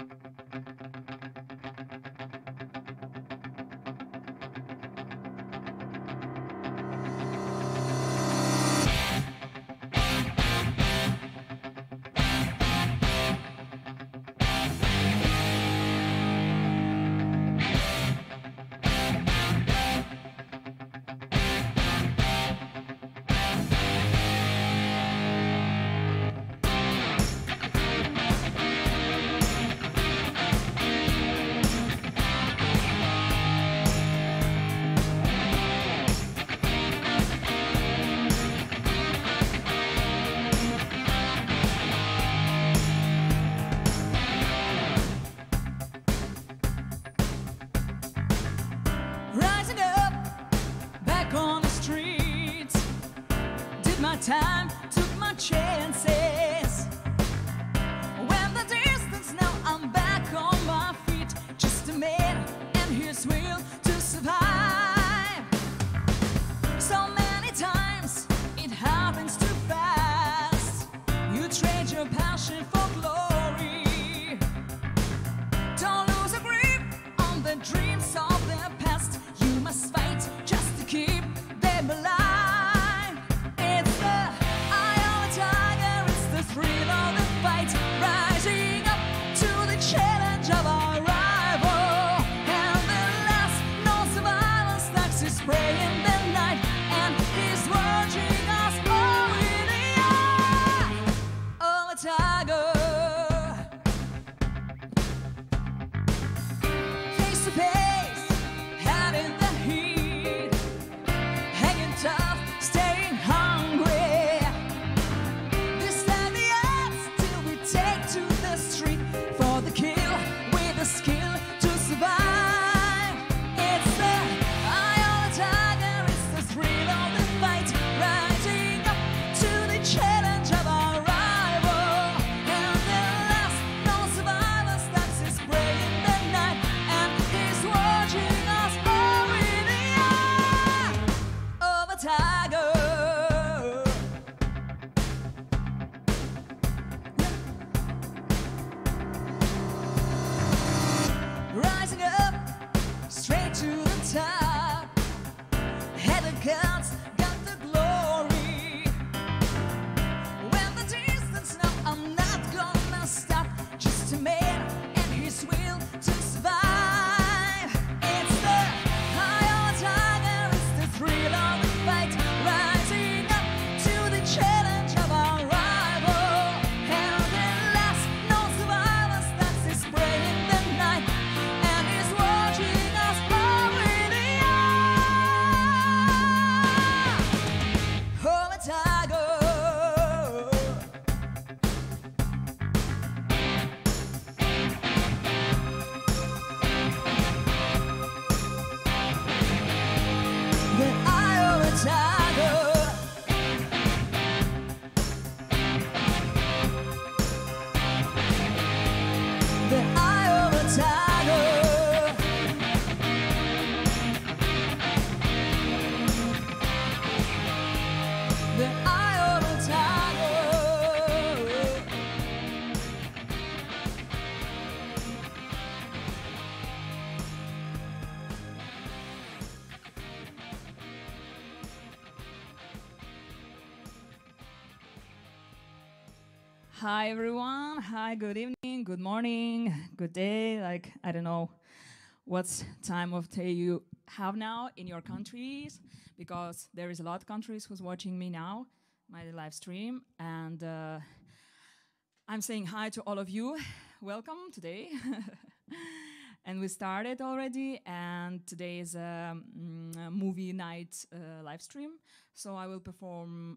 Rising up, back on the streets, did my time, took my chances. When the distance, now I'm back on my feet. Just a man and his will to survive. So many times it happens too fast. You trade your passion for glory. Don't lose a grip on the dreams of the past. You must fight just to keep them alive. It's the eye of a tiger, it's the thrill of the fight. Rising up to the challenge of our rival. And the last known survivor starts his prey in the night. And he's watching us all in the eye of a tiger. Face to face, head in the heat, hanging tough, staying hungry. This time the odds till we take to the street for the kill with the skill to survive. It's the eye of the tiger, it's the thrill of the fight. Rising up to the challenge of our rival. And the last known survivor starts his prey in the night. And he's watching us all in the eye of a tiger. Rising up, straight to the top. Head of gods, got the glory. When the distance, now I'm not gonna stop. Just a man and his will to survive. It's the eye of a tiger, it's the thrill of the fight. Rising up to the challenge of our rival. And the last known survivor starts his prey in the night. And he's watching us all in the eye of a tiger. The eye of a tiger. The eye of a tiger. The eye of a tiger. Hi everyone. Hi, good evening, good morning, good day. Like, I don't know what time of day you have now in your countries, because there is a lot of countries who's watching me now, my live stream, and I'm saying hi to all of you. Welcome today. And we started already, and today is a movie night live stream. So I will perform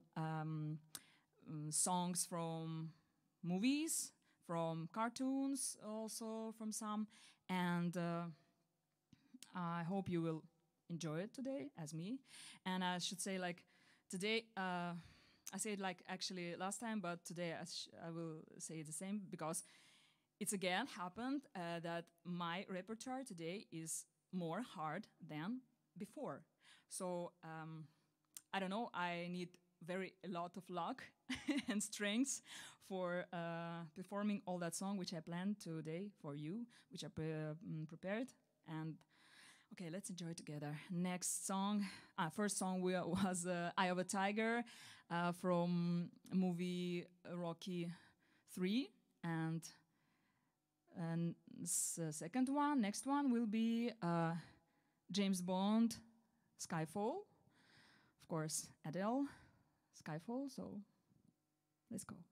songs from movies, from cartoons, also from some, and I hope you will enjoy it today as me. And I should say, like, today, I said like actually last time, but today I will say the same, because it's again happened that my repertoire today is more hard than before. So I don't know, I need a lot of luck and strength for performing all that song which I planned today for you, which I prepared. And okay, let's enjoy it together. Next song, first song was Eye of a Tiger from movie Rocky 3, and second one, next one will be James Bond, Skyfall. Of course, Adele, Skyfall. So let's go.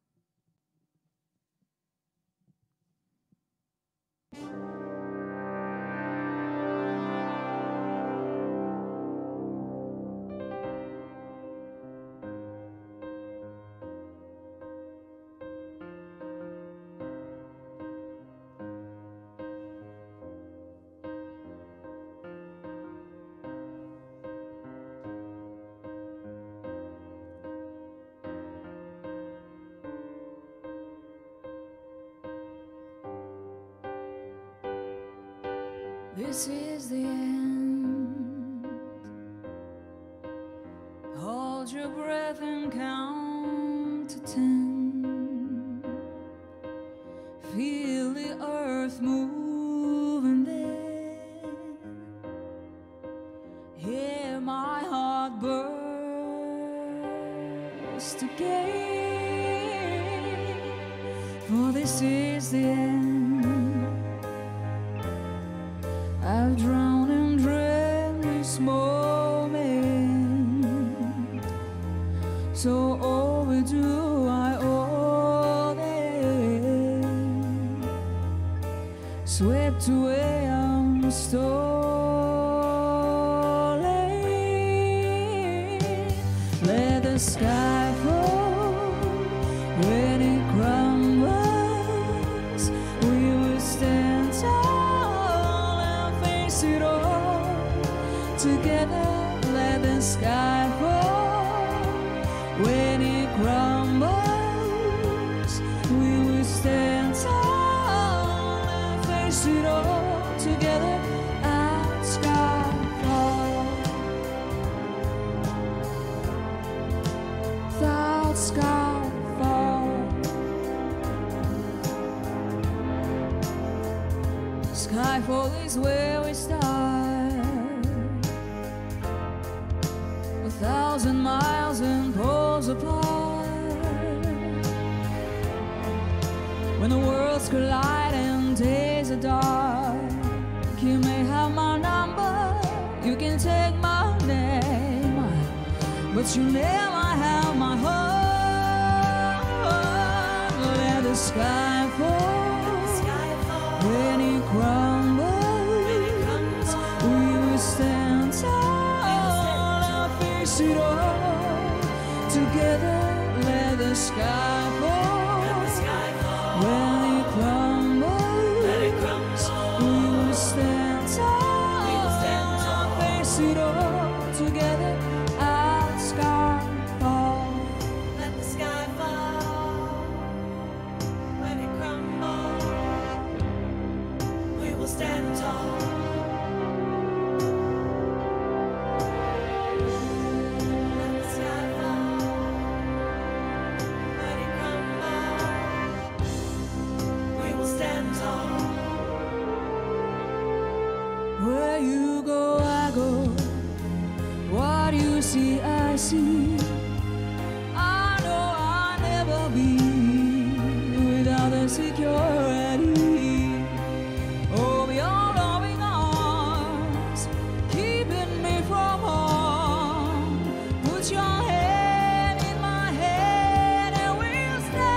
This is the end. Hold your breath and count to 10. Feel the earth move and then hear my heart burst again. For this is the end. I've drowned and dreamt this moment, so overdue I owe them. Swept away, I'm stolen. Let the sky fall when it crumbles. We will stand tall. It all together, let the sky fall. When it crumbles, we will stand tall and face it all together. At sky fall, that sky fall. Skyfall is where we start. 1,000 miles and poles apart. When the worlds collide and days are dark, you may have my number, you can take my name, but you never have my heart. Let the sky fall. When it crumbles, we will stand tall and face it all together. Let the sky fall. When it crumbles, we will stand tall and face it all together. At sky fall. Let the sky fall. When it crumbles, we will stand tall. Let the sky fall. When it crumbles, we will stand tall. Where you go, I go. What you see, I see. I know I'll never be without the security. Oh, your loving arms, keeping me from harm. Put your hand in my hand and we'll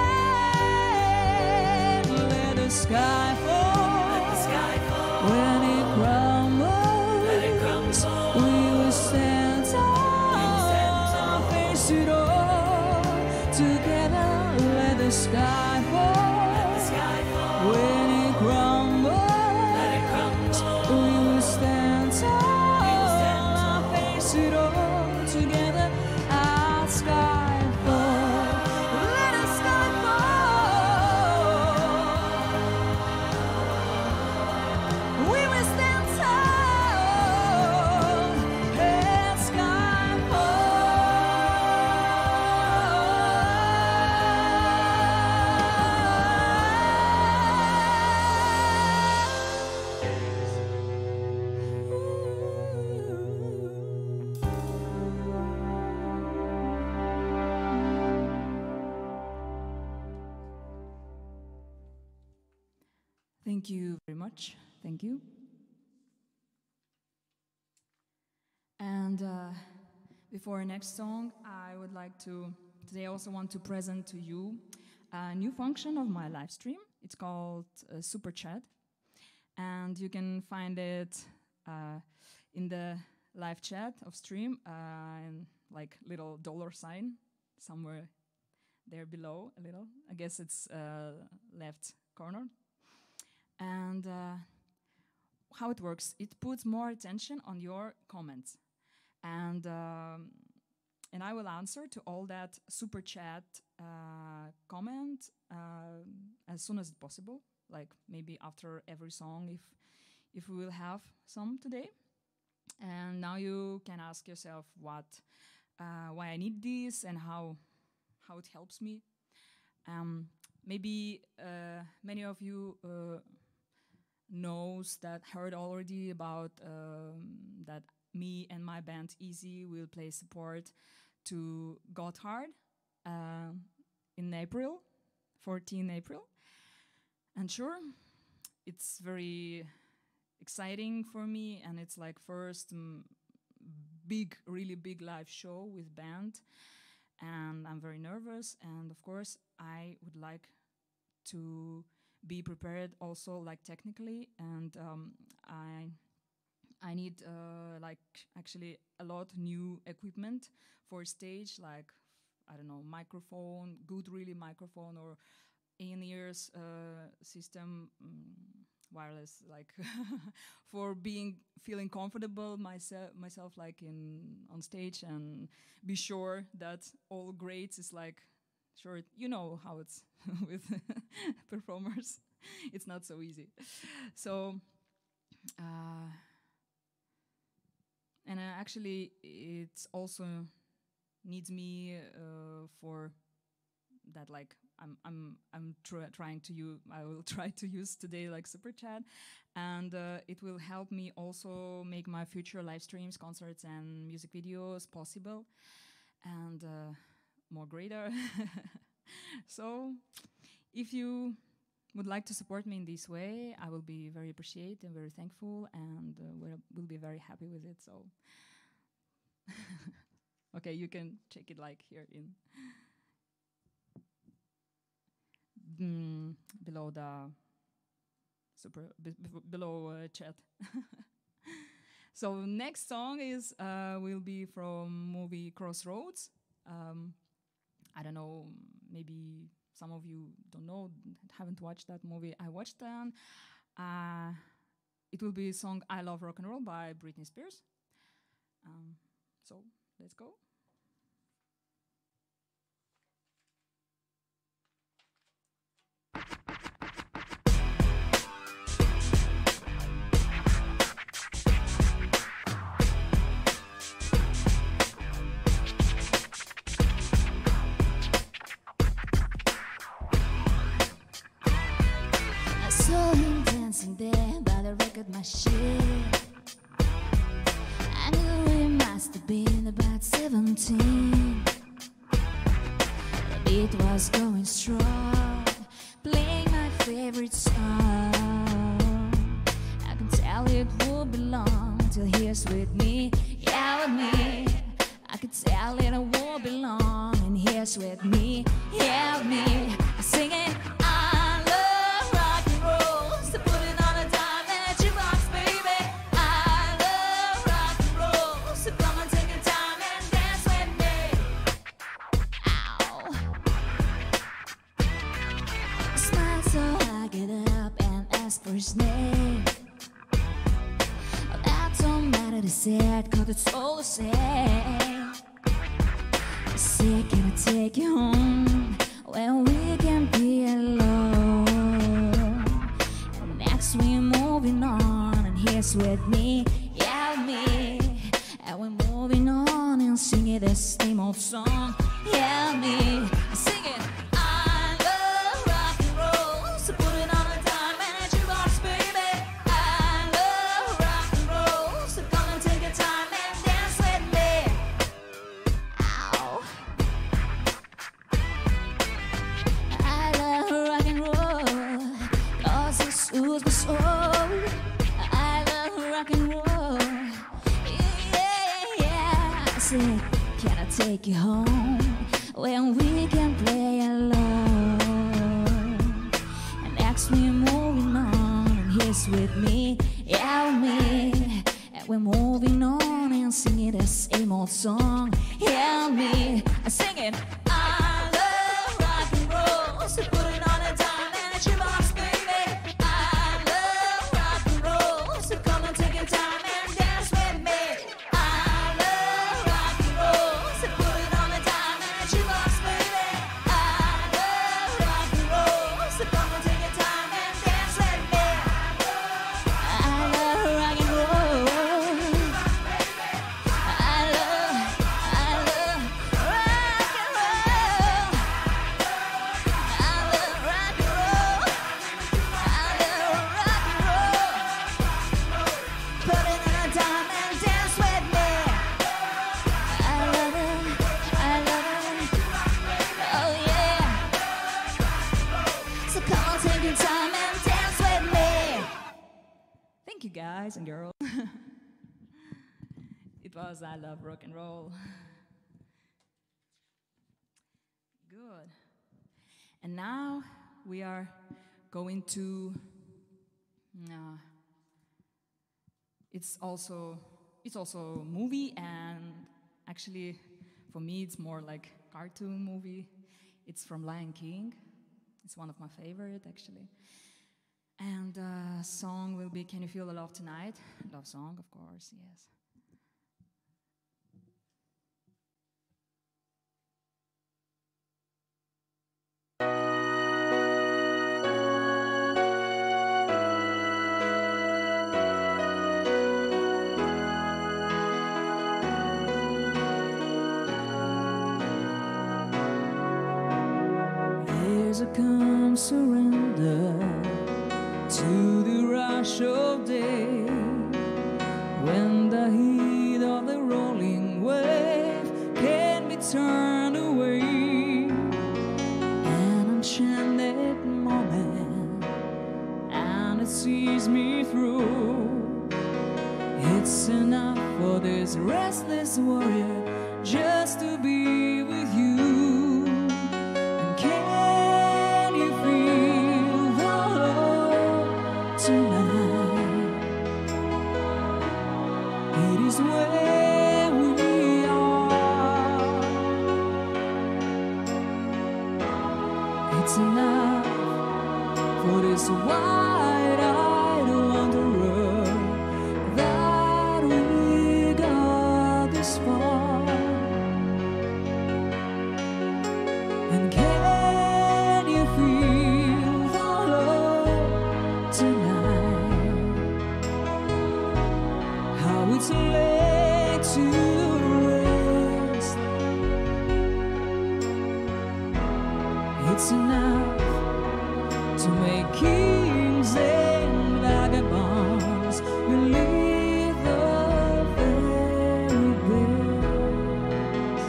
stand. Let the sky fall. Let the sky fall. When it crumbles, let it crumble. We will stand tall, face it all together. Let the sky fall. Let the sky fall. When it crumbles, let it crumble. We will stand tall, face it all together. Our sky fall. Let the sky fall. Thank you very much. Thank you. And before our next song, I would like to today also want to present to you a new function of my live stream. It's called Super Chat, and you can find it in the live chat of stream, and like little dollar sign somewhere there below a little. I guess it's left corner. And how it works, it puts more attention on your comments, and I will answer to all that super chat comment as soon as possible, like maybe after every song if we will have some today. And now you can ask yourself why I need this and how it helps me. Maybe many of you heard already about that me and my band Easy will play support to Gotthard in April, 14 April. And sure, it's very exciting for me, and it's like first really big live show with band, and I'm very nervous, and of course I would like to be prepared also like technically, and I need like actually a lot new equipment for stage, like I don't know, microphone, good really microphone, or in-ears system, wireless, like for feeling comfortable myself like on stage, and be sure that all great is like, sure, you know how it's with performers. It's not so easy. So and actually it's also needs me for that, like trying to use, I will try to use today like Super Chat, and it will help me also make my future live streams, concerts and music videos possible and more greater. So if you would like to support me in this way, I will be very appreciated and very thankful, and we'll be very happy with it. So okay, you can check it like here in below the below chat. So next song is will be from movie Crossroads. I don't know, maybe some of you don't know, haven't watched that movie. I watched them. It will be a song I Love Rock and Roll by Britney Spears. So let's go. There by the record machine, I knew he must have been about 17. The beat was going strong, playing my favorite song. I can tell it would be long till he is with me, yeah, with me. I can tell it would be long, and he is with me, yeah, with me. I sing it. For his name, oh, that don't matter, they said, 'cause it's all the same. They said, can I take you home when we can be alone? And next we're moving on, and he's with me, yeah, with me. And we're moving on and singing the same old song, yeah, me. I sing it. soothes my soul. I love rock and roll. Yeah. I said, can I take you home when we can play alone? And ask me moving on, and he's with me, yeah, with me. And we're moving on and singing the same old song, yeah, me. I sing it. I love rock and roll, so put it on a dime and a jukebox, baby. I love rock and roll, so come and take your time and dance with me. I love rock and roll, so put it on a dime and a jukebox, baby. I love rock and roll, so come and take your time and dance with me. I love rock and roll. I love rock and roll. I love rock and roll. I love rock and roll. Put it on a dime and dance with me. I love it. I love it. Oh yeah. So come on, take your time and dance with me. Thank you, guys and girls. It was I Love Rock and Roll. Good. And now we are going to. It's also a movie, and actually, for me, it's more like cartoon movie. It's from Lion King. It's one of my favorite, actually. And the song will be "Can You Feel the Love Tonight?" Love song, of course, yes. There's a calm surrender to the rush of day, when the heat of the rolling wave can be turned away. An enchanted moment, and it sees me through. It's enough for this restless warrior just to be with you. And can you feel the love tonight? It is where we are. It's enough for this wide-eyed wanderer that we got this far. And can you feel the love tonight? How it's laid to rest. It's enough to make kings and vagabonds believe the very best.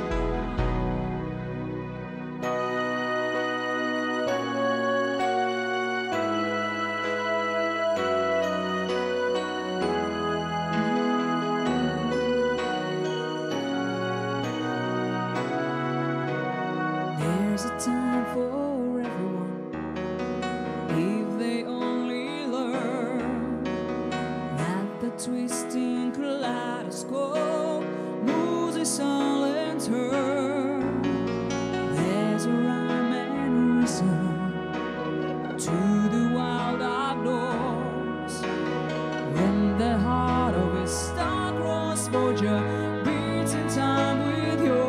There's a time for everyone, if they only learn that the twisting kaleidoscope moves a silent turn. There's a rhyme and reason to the wild outdoors, when the heart of a star-crossed forger beats in time with yours.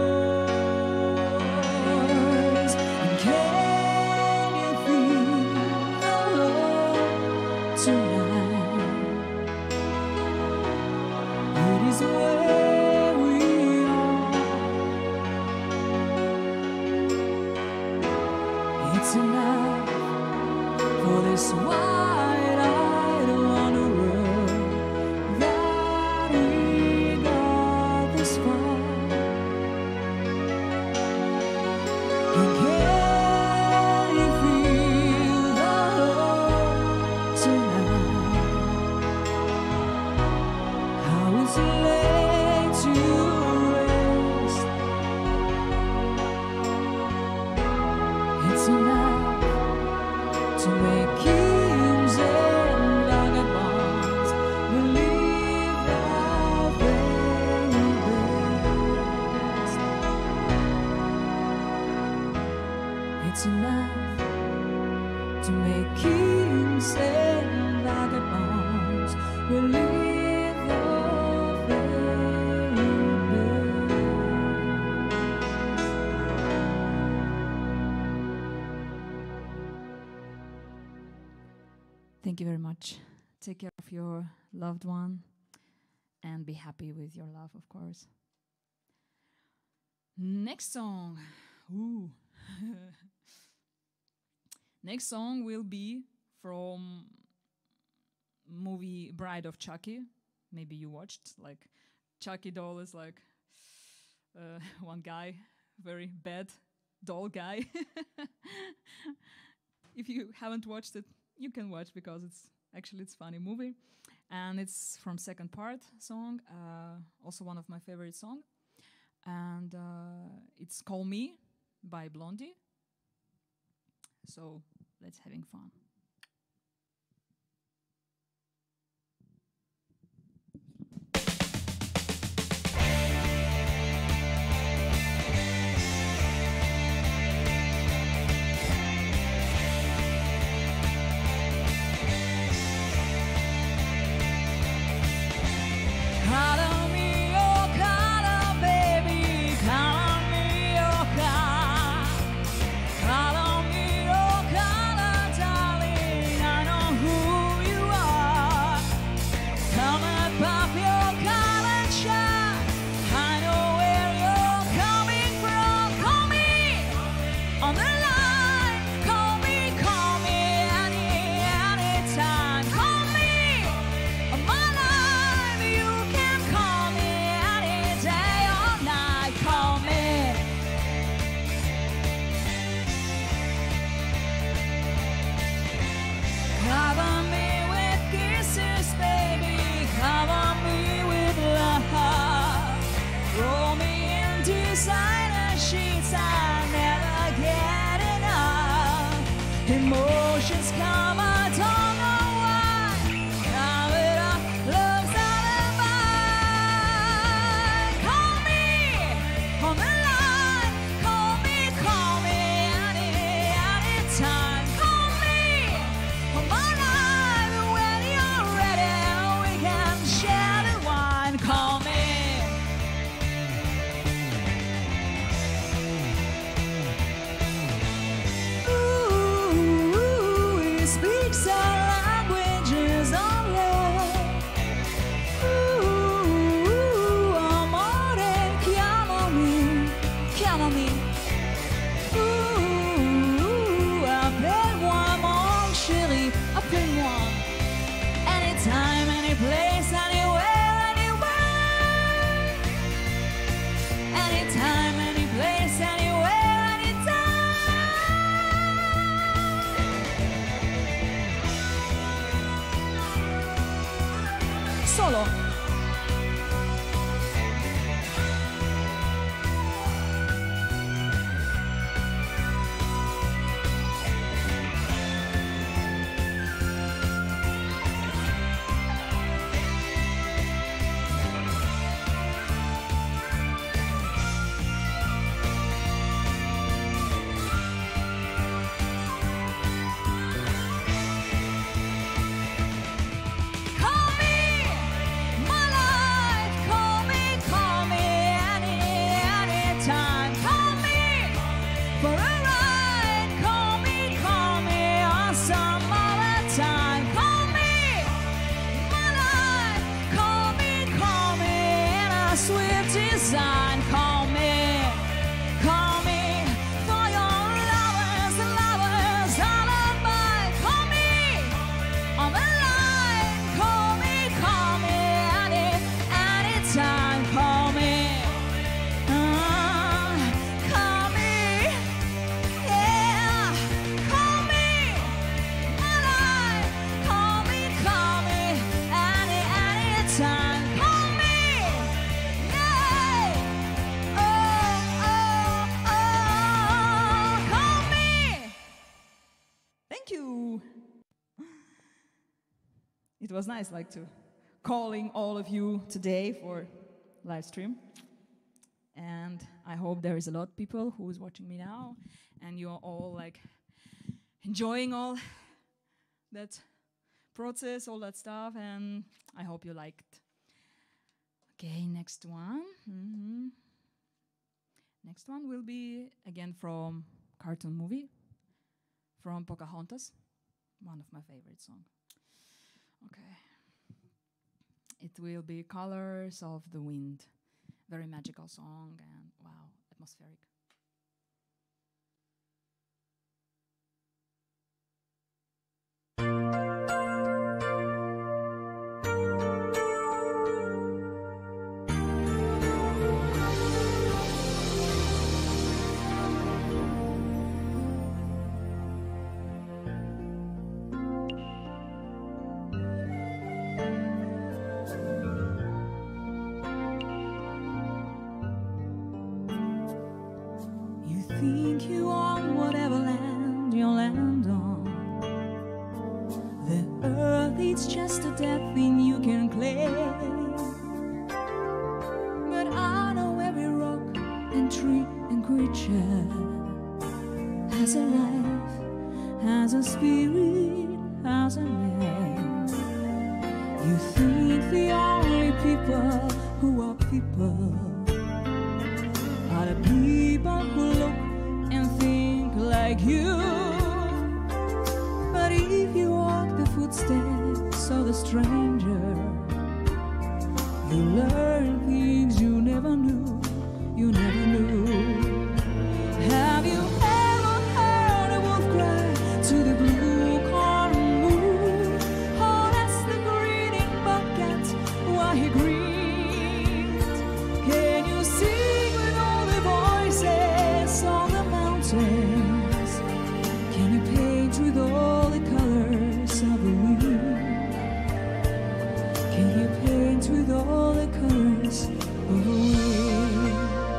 And can you feel the love tonight? It is where we are. It's enough for this wide-eyed wanderer that we got this far. And can you feel the love make kings and vagabonds believe the very best. It's enough to make kings and vagabonds believe the very best. Thank you very much. Take care of your loved one and be happy with your love, of course. Next song. Ooh. Next song will be from movie Bride of Chucky. Maybe you watched. Like, Chucky doll is like one guy, very bad doll guy. If you haven't watched it, you can watch because it's funny movie, and it's from second part song, also one of my favorite song, and it's Call Me by Blondie. So let's having fun. Designer sheets, I never get enough. Emotions come, I don't know why. Now it all looks out of mine. Call me on the line. Call me anytime. Call me on my line when you're ready. We can share the wine. Call me. Speaks our languages of love. Amore, chiamami. Appelle-moi mon chéri, appelle-moi. Anytime, any place, anywhere, anywhere. Anytime, any place, anywhere, anytime. Solo. Call me it was nice, like, to calling all of you today for live stream. And I hope there is a lot of people who is watching me now, and you are all like enjoying all that process, all that stuff, and I hope you liked. Okay, next one. Next one will be again from cartoon movie, from Pocahontas, one of my favorite songs. Okay. It will be Colors of the Wind. Very magical song and wow, atmospheric. Think you own whatever land you land on. The earth is just a dead thing you can claim. But I know every rock and tree and creature has a life, has a spirit, has a name. You think the only people who are people are the people who look and think like you. But if you walk the footsteps of the stranger, you learn things you never knew, you never knew. Have you ever heard a wolf cry to the blue corn moon? Oh, that's the greeting bobcat while he greets. Can you sing with all the voices on the mountains? Can you paint with all the colors of the wind? Can you paint with all the colors of the wind?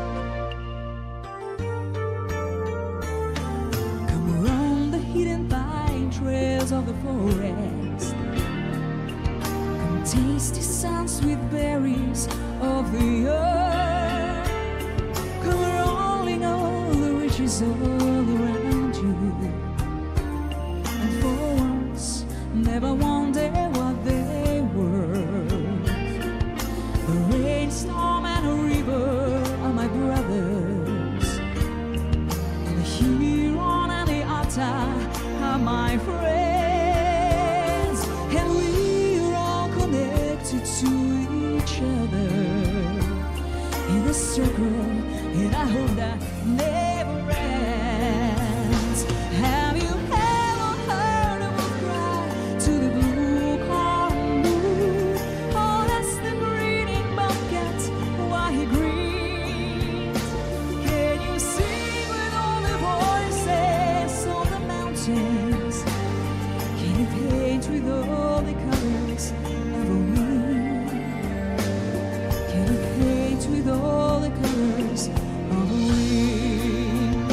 Come around the hidden pine trails of the forest. Come taste the sun-sweet berries of the earth. Come rolling all the riches all around you. And for once, never wonder what they were. The rainstorm and a river are my brothers. And the Huron and the Otter are my friends. And we're all connected to each other in a circle, and I hope that never ends. Have you ever heard a wolf cry to the blue corn moon? Oh, that's the greeting bobcat while he greets. Can you sing with all the voices on the mountains? Can you paint with all the colors of a wind? Can you paint with all the colors of a wind?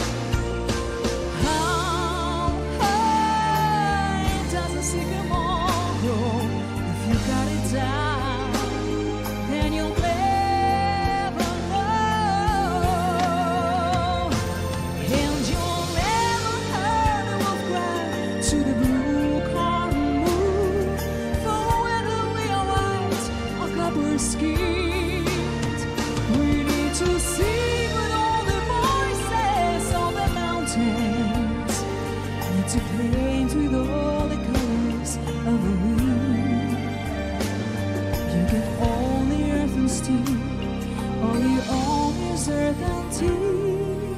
How high does a sycamore grow? If you cut it down, then you'll never know. And you'll never heard a wolf cry to the blue corn moon. For whether we are white or copper skinned, we need to sing with all the voices on the mountains. Need to paint with all the colors of the wind. You get all the earth and steam, all you own is earth and tea.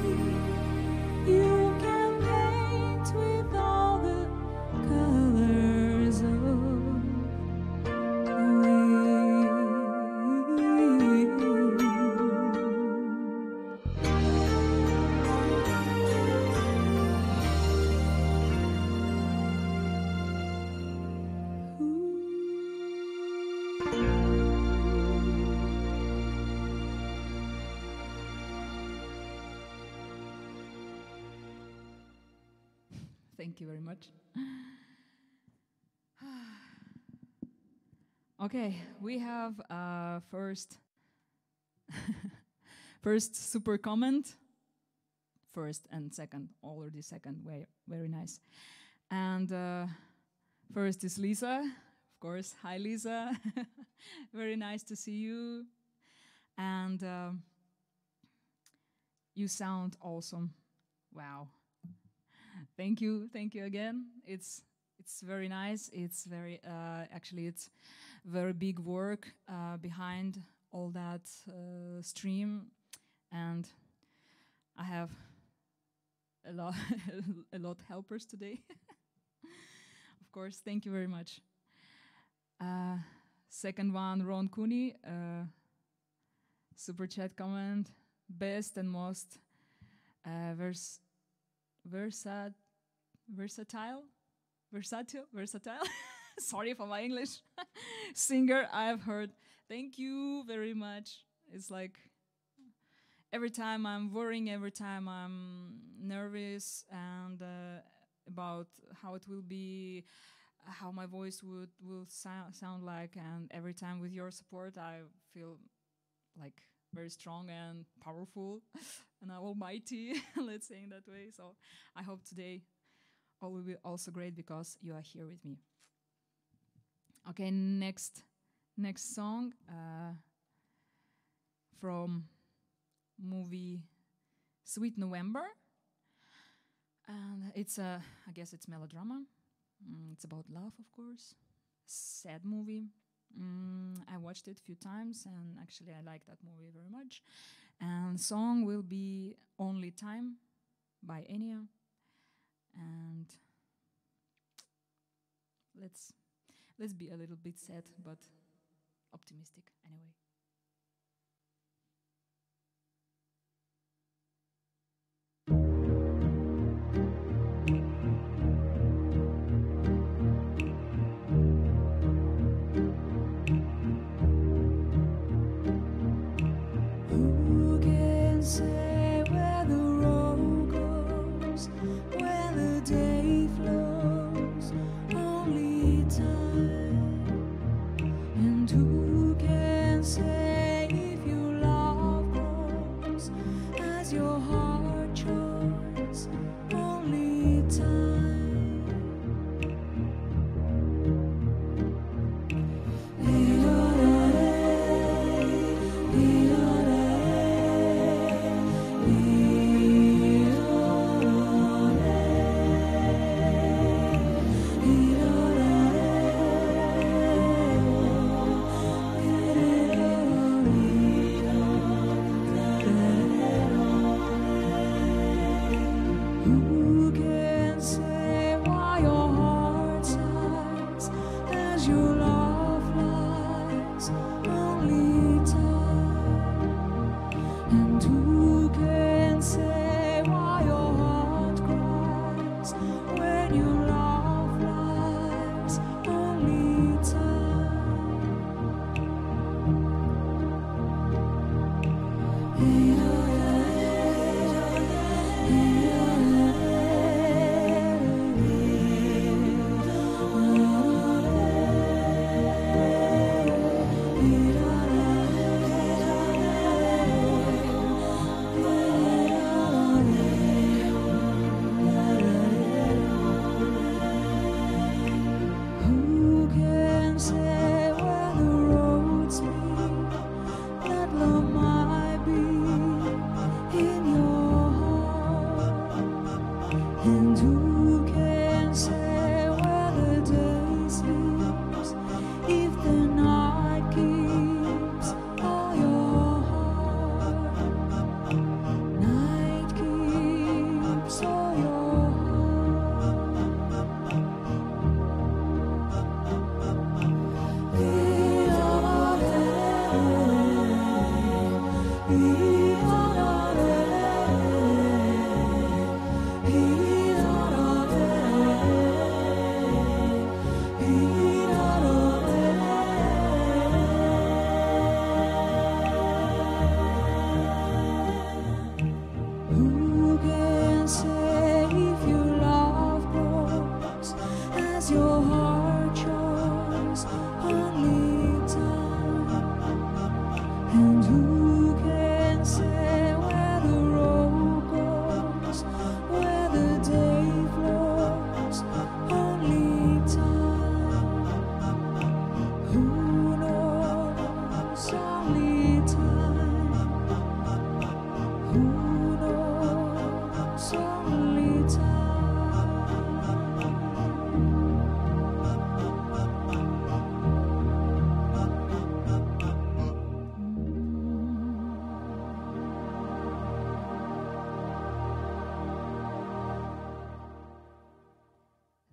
You can paint with all the colors of the wind. Thank you very much. Okay, we have first first super comment. First and second, already second, very nice. And first is Lisa, of course. Hi, Lisa. Very nice to see you. And you sound awesome. Wow. Thank you again. It's very nice. It's very actually it's very big work behind all that stream, and I have a lot a lot helpers today. Of course, thank you very much. Second one, Ron Cooney, super chat comment, best and most versatile. Sorry for my English. Singer I've heard. Thank you very much. It's like every time I'm worrying, every time I'm nervous and about how it will be, how my voice will sound like, and every time with your support I feel like very strong and powerful and almighty, let's say in that way. So I hope today all will be also great because you are here with me. Okay, next song from movie Sweet November, and it's I guess it's melodrama. It's about love, of course. Sad movie. I watched it a few times, and actually I like that movie very much. And song will be Only Time by Enya. And let's be a little bit sad, but optimistic anyway. Who can say where the road goes, where the day flows? Only time. And who can say if your love grows as your heart chose? Only time. Who can say why your heart sighs as your love lies? Only time. And who can say why your heart cries when your love lies? Only time.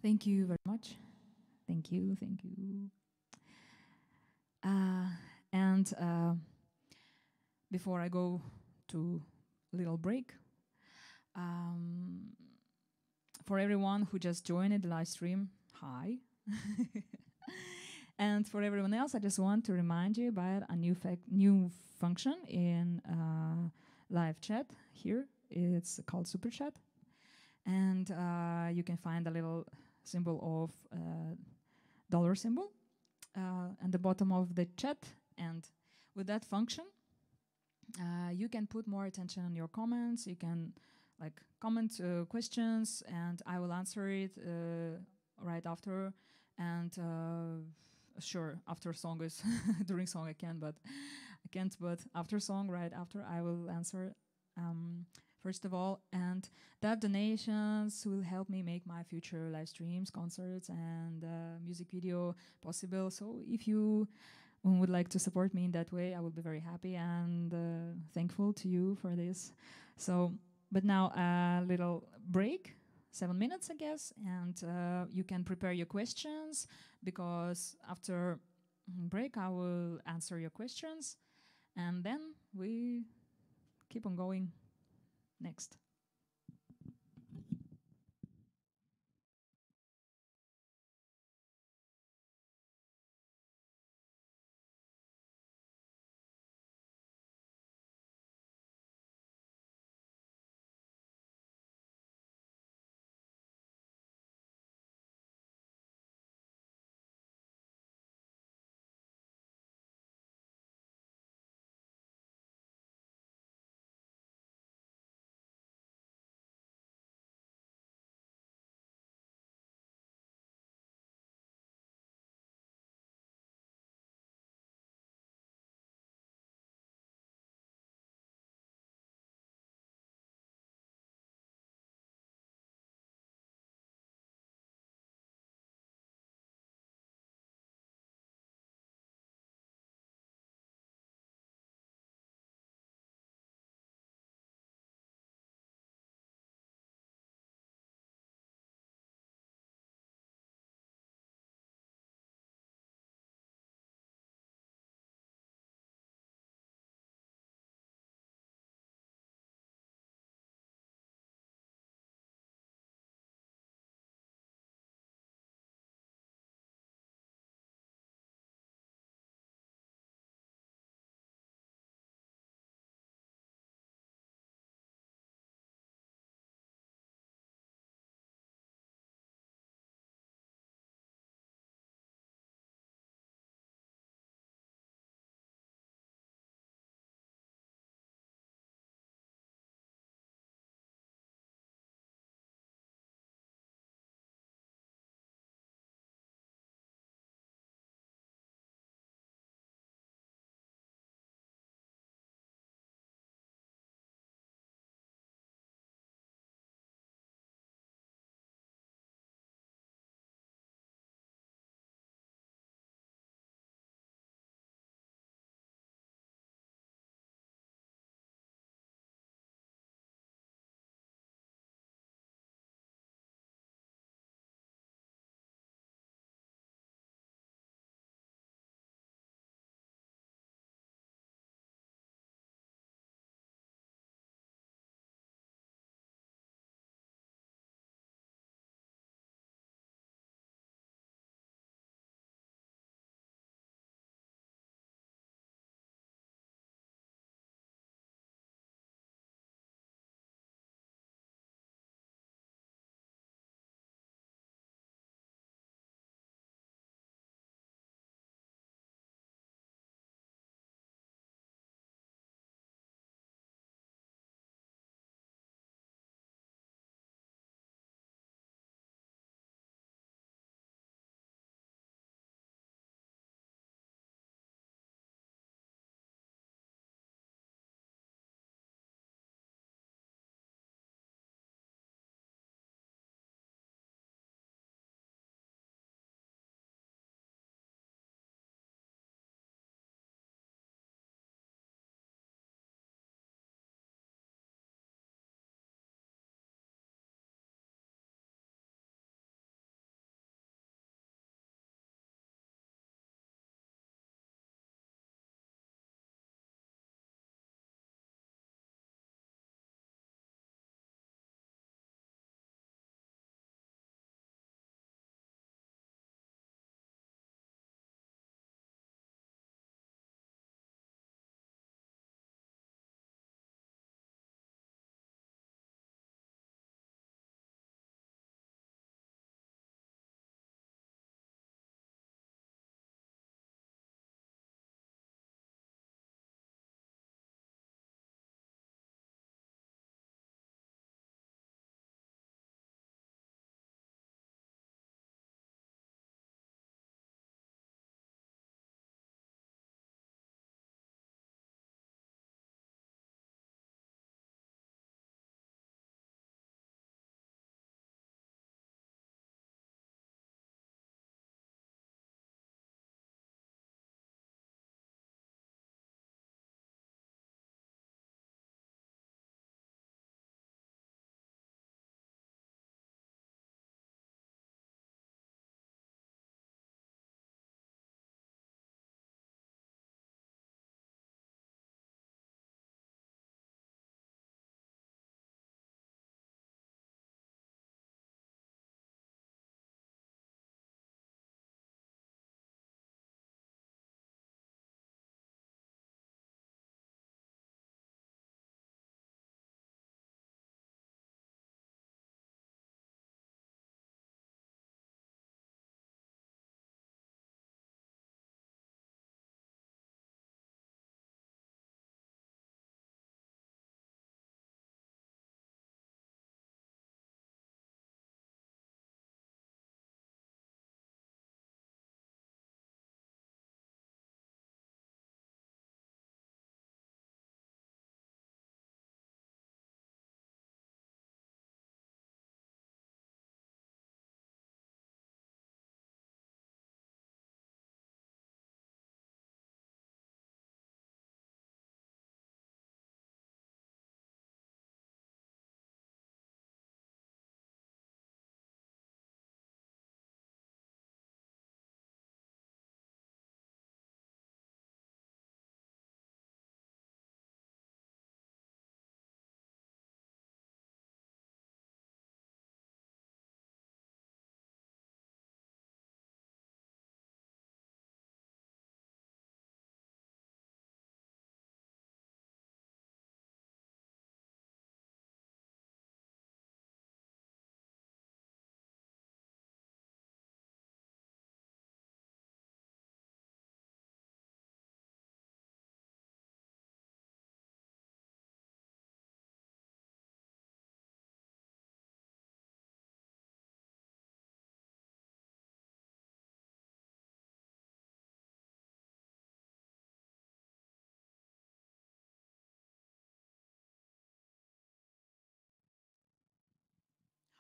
Thank you very much. Thank you, thank you. And before I go to a little break, um, for everyone who just joined the live stream, hi. And for everyone else, I just want to remind you about a new function in live chat here. It's called Super Chat. And you can find a little symbol of dollar symbol at the bottom of the chat. And with that function, you can put more attention on your comments. You can like comment questions, and I will answer it right after. And sure, after song is during song I can't, but after song, right after, I will answer. First of all, and that donations will help me make my future live streams, concerts, and music video possible. So if you would like to support me in that way, I will be very happy and thankful to you for this. So, but now a little break, 7 minutes, I guess, and you can prepare your questions, because after break I will answer your questions, and then we keep on going next.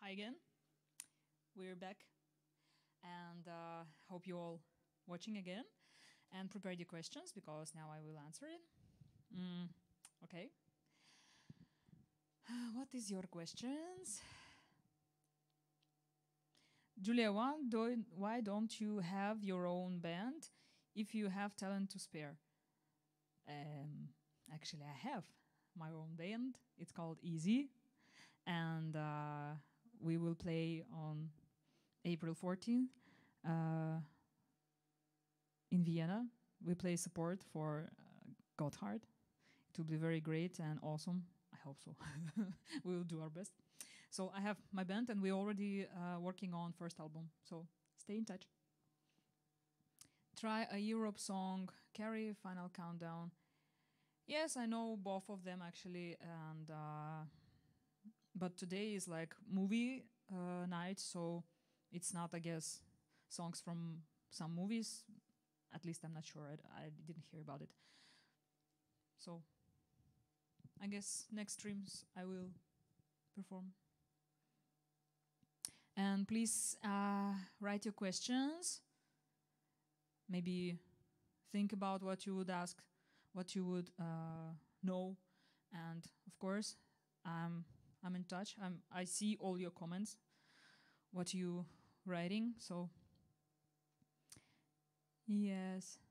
Hi again. We're back, and hope you all watching again, and prepared your questions because now I will answer it. Okay. What is your questions? Julia, why don't you have your own band if you have talent to spare? Actually, I have my own band. It's called Easy, and we will play on April 14th in Vienna. We play support for Gotthard. It will be very great and awesome. I hope so. We will do our best. So I have my band, and we're already working on first album. So stay in touch. Try a Europe song, Carrie, Final Countdown. Yes, I know both of them actually, and but today is like movie night, so it's not, I guess, songs from some movies. At least I'm not sure. I didn't hear about it. So I guess next streams I will perform. And please write your questions. Maybe think about what you would ask, what you would know. And of course, I'm in touch. I see all your comments, what you writing. So yes.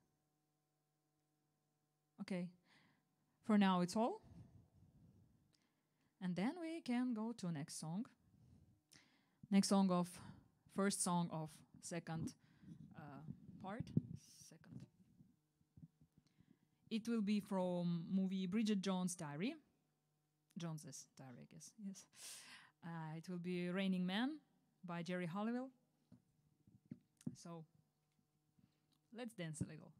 Okay. For now, it's all. And then we can go to next song. Next song of first song of second part. Second. It will be from movie Bridget Jones' Diary. Jones's Diary, I guess. Yes. It will be Raining Man by Jerry Halliwell. So let's dance a little.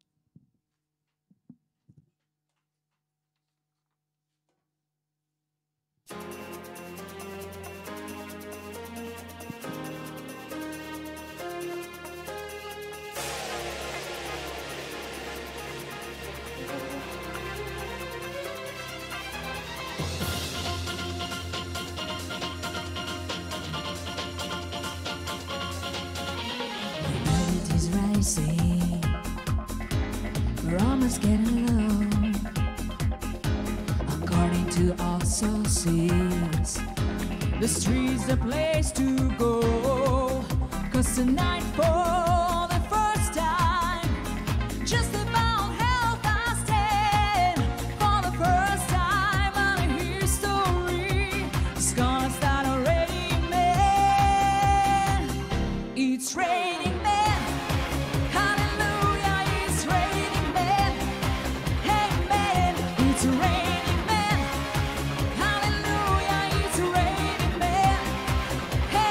We're almost getting low, according to all sources. The street's the place to go, 'cause tonight for the first time, just about held I stand. For the first time I hear a story, it's gonna start already, man. It's raining men, hallelujah, it's raining men. Hey man, it's raining men, hallelujah, it's raining men. Hey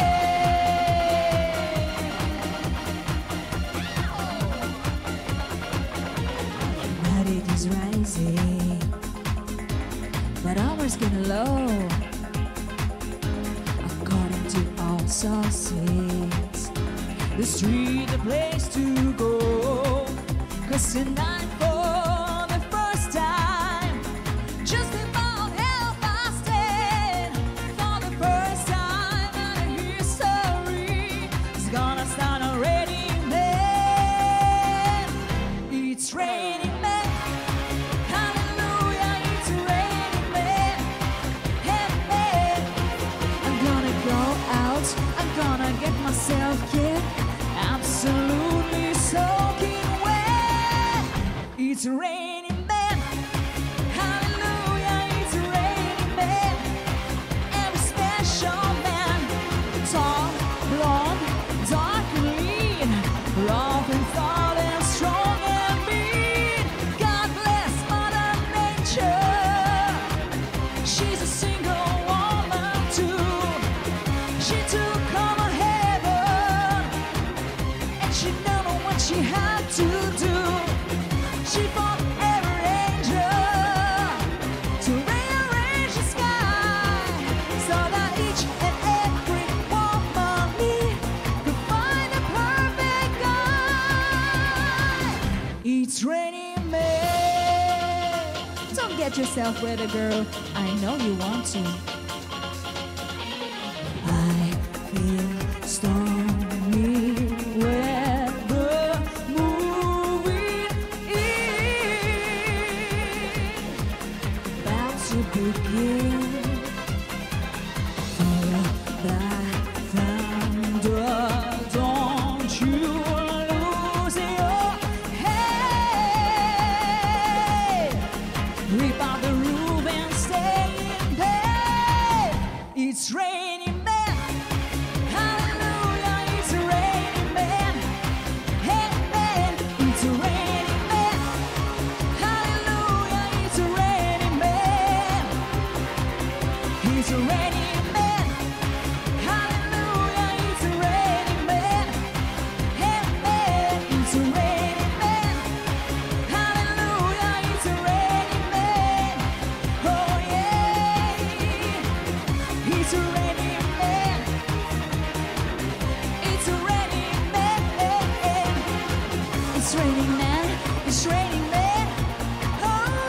man. But it is rising, but ours getting low, according to all sources. The street, the place to go, 'cause tonight for the first time, just about held I stand. For the first time I hear a story, it's gonna start already, man. It's raining men, hallelujah, it's raining men. Hey man, I'm gonna go out, I'm gonna get myself killed, absolutely soaking wet. It's raining men, hallelujah, it's raining men. Every special man, tall, blonde, dark and lean, rough and tall and strong and mean. God bless Mother Nature, she's a single woman too. She took over heaven, and she knew what she had to do. She fought every angel to rearrange the sky, so that each and every woman could find a perfect guy. It's raining men. Don't get yourself wet, girl. I know you want to. I in stormy weather, moving in, about to begin. Follow that thunder, don't you lose your head. Rip out the roof and stay in bed. It's raining men, hallelujah, it's raining men. Hey man, it's raining men, hallelujah, it's raining men. It's raining men, hallelujah, it's raining men. Hey man, it's raining men, hallelujah, it's raining men. Oh yeah, it's raining men, it's raining men, it's raining men, it's raining men. Oh,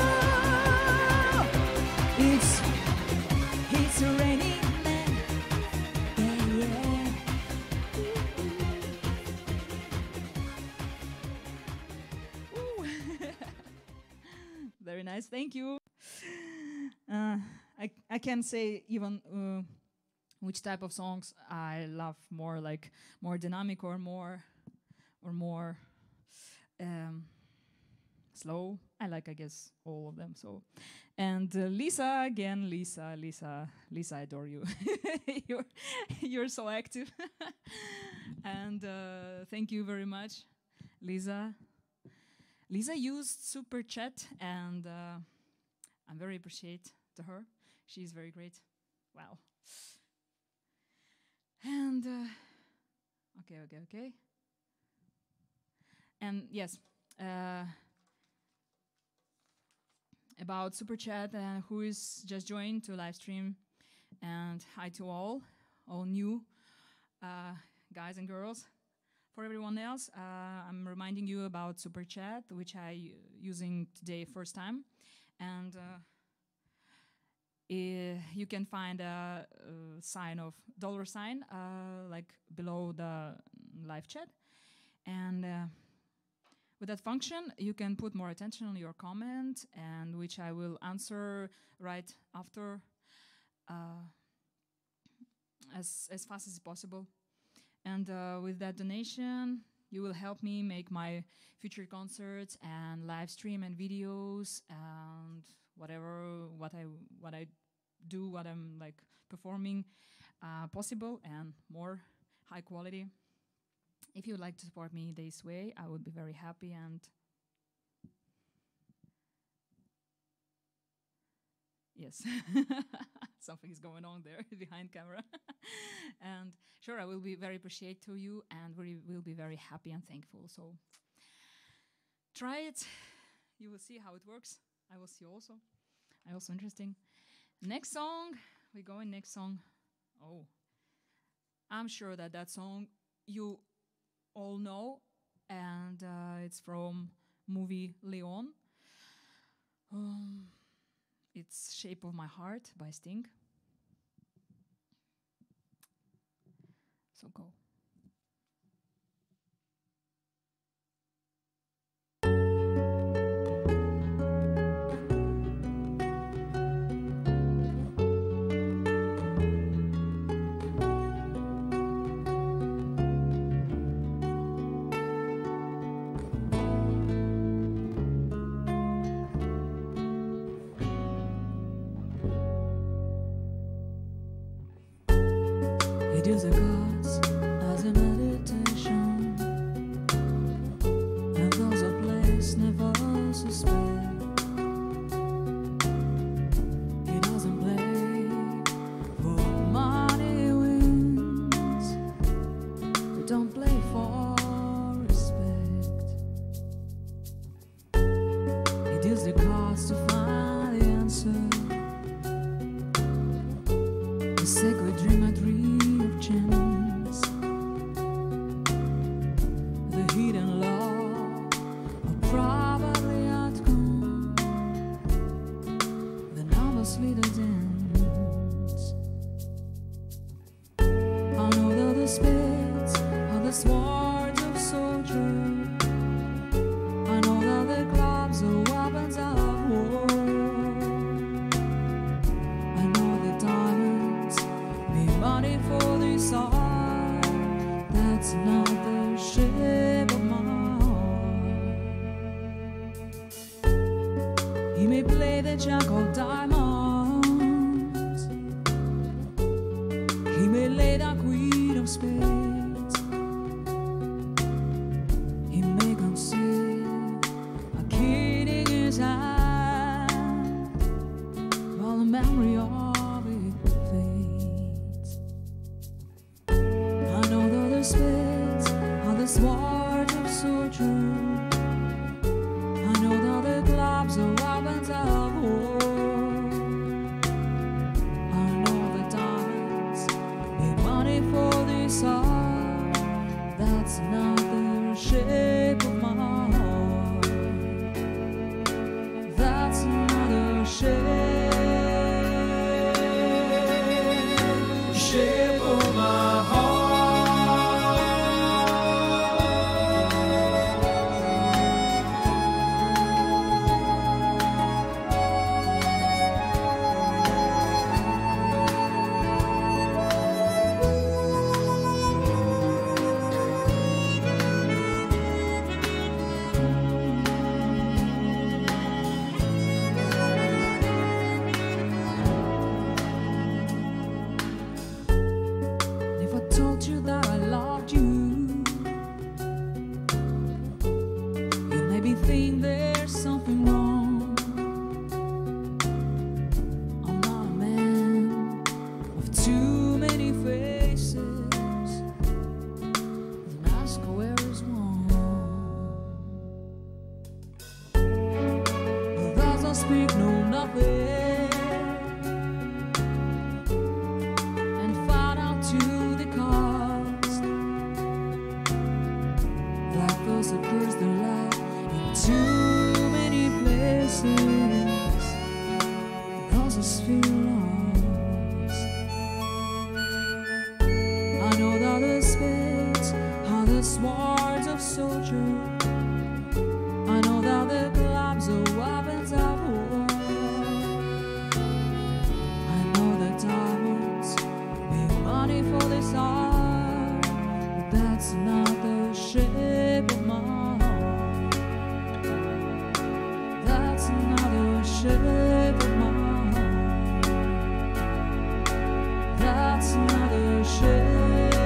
it's raining men, yeah, yeah. Ooh. Very nice, thank you. I can't say even which type of songs I love more, like more dynamic or more slow. I like, I guess, all of them. So, and Lisa again, Lisa, I adore you. you're so active, and thank you very much, Lisa. Lisa used Super Chat, and I'm very appreciate to her. She's very great. Wow. And okay. And yes, about Super Chat, who is just joined to live stream, and hi to all new guys and girls. For everyone else, I'm reminding you about Super Chat, which I using today first time, and you can find a sign of $sign like below the live chat, and with that function you can put more attention on your comment, and which I will answer right after, as fast as possible. And with that donation, you will help me make my future concerts and live stream and videos and whatever what I do, what I'm like performing, possible and more high quality. If you would like to support me this way, I would be very happy. And yes, something is going on there behind camera. And sure, I will be very appreciative to you, and we will be very happy and thankful. So try it. You will see how it works. I will see also. Also interesting. Next song, we go in next song. Oh, I'm sure that song you all know, and it's from movie Leon. It's Shape of My Heart by Sting. So go. It is a gods as a meditation, and those a place never suspect. He doesn't play for money wins, they don't play for respect. It is the cost to find the answer, the sacred dream I dream. Chance, the hidden law of probably outcome. made a jack of diamonds. He may lay the queen of spades. He may conceal a kid in his hand while the memory of it fades. I know that the spades are the swords of soldiers. I know that the gloves are weapons of war. I know the diamonds make money for this art. That's not the shape of my heart. That's not the shape of my heart. If I told you that I loved you, you maybe think there's something wrong. I'm not a man of too many faces. And ask where is one. Others don't speak, no nothing, and find out to the cost. Like those that curse their life in too many places, those that feel lost. I know that the spades are the swords of soldiers. I know that the gloves are weapons of war. I know that diamonds make money for this art, but that's not the shape of my heart. That's not the shape of my heart. That's not the shape of my heart.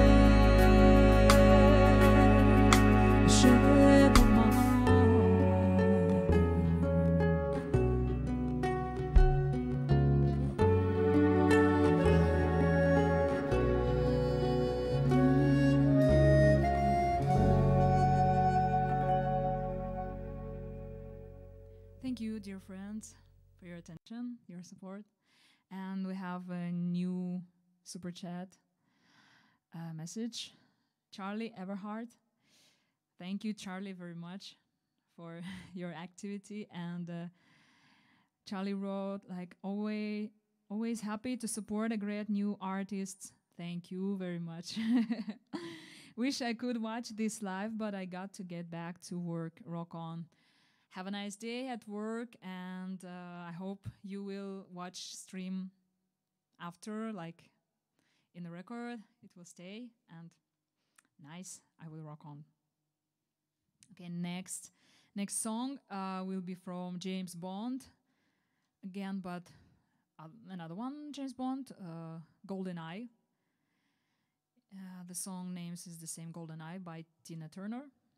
Thank you, dear friends, for your attention, your support. And we have a new super chat message. Charlie Everhart. Thank you, Charlie, very much for your activity. And Charlie wrote, like, always happy to support a great new artist. Thank you very much. Wish I could watch this live, but I got to get back to work. Rock on. Have a nice day at work, and I hope you will watch stream after, like in the record. It will stay, and nice. I will rock on. Okay, next song will be from James Bond again, but another one, James Bond, GoldenEye. The song names is the same, GoldenEye by Tina Turner.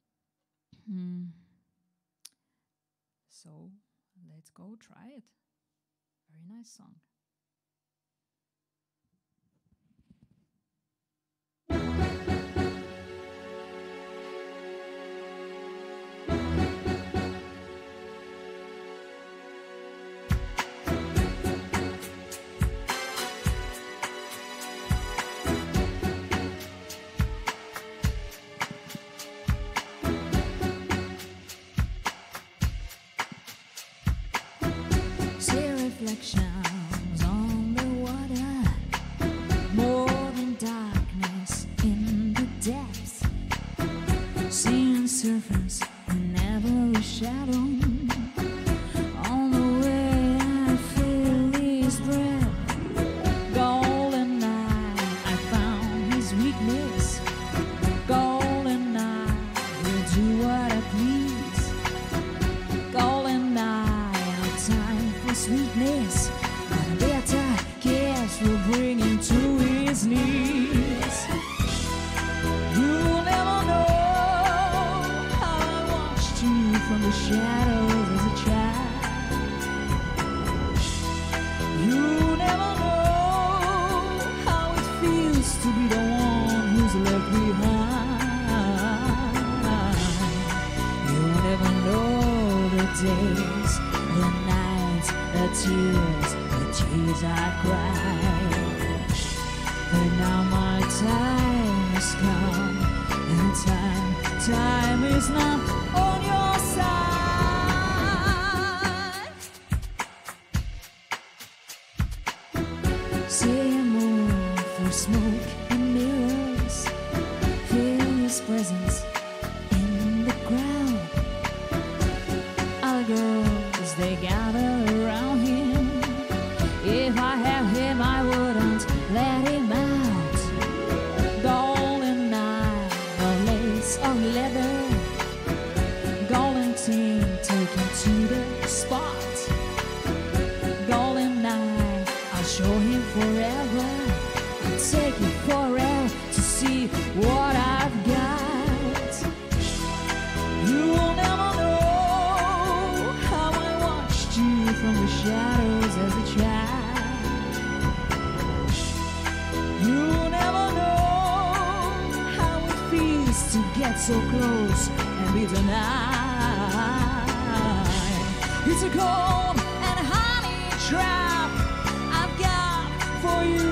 So let's go try it. Very nice song. Reflections on the water, more than darkness in the depths. Seeing surface in every shadow. On the way I feel his breath. GoldenEye, I found his weakness. GoldenEye, will do what I please. GoldenEye, no time for sweet. from the shadows as a child. You never know how it feels to be the one who's left behind. You never know the days, the nights, the tears I cried. But now my time has come, and time is not on your side. Say a moon for smoke and mirrors, feel his presence in the crowd. Other girls, they gather around him. If I had him, I wouldn't let him out. Golden eye, no lace or leather, golden team, take him to the spot. Golden eye, I'll show him forever. I'll take it forever to see what I've got. You will never know how I watched you from the shadows as a child. You never know how it feels to get so close and be denied. It's a cold and honey trap I've got for you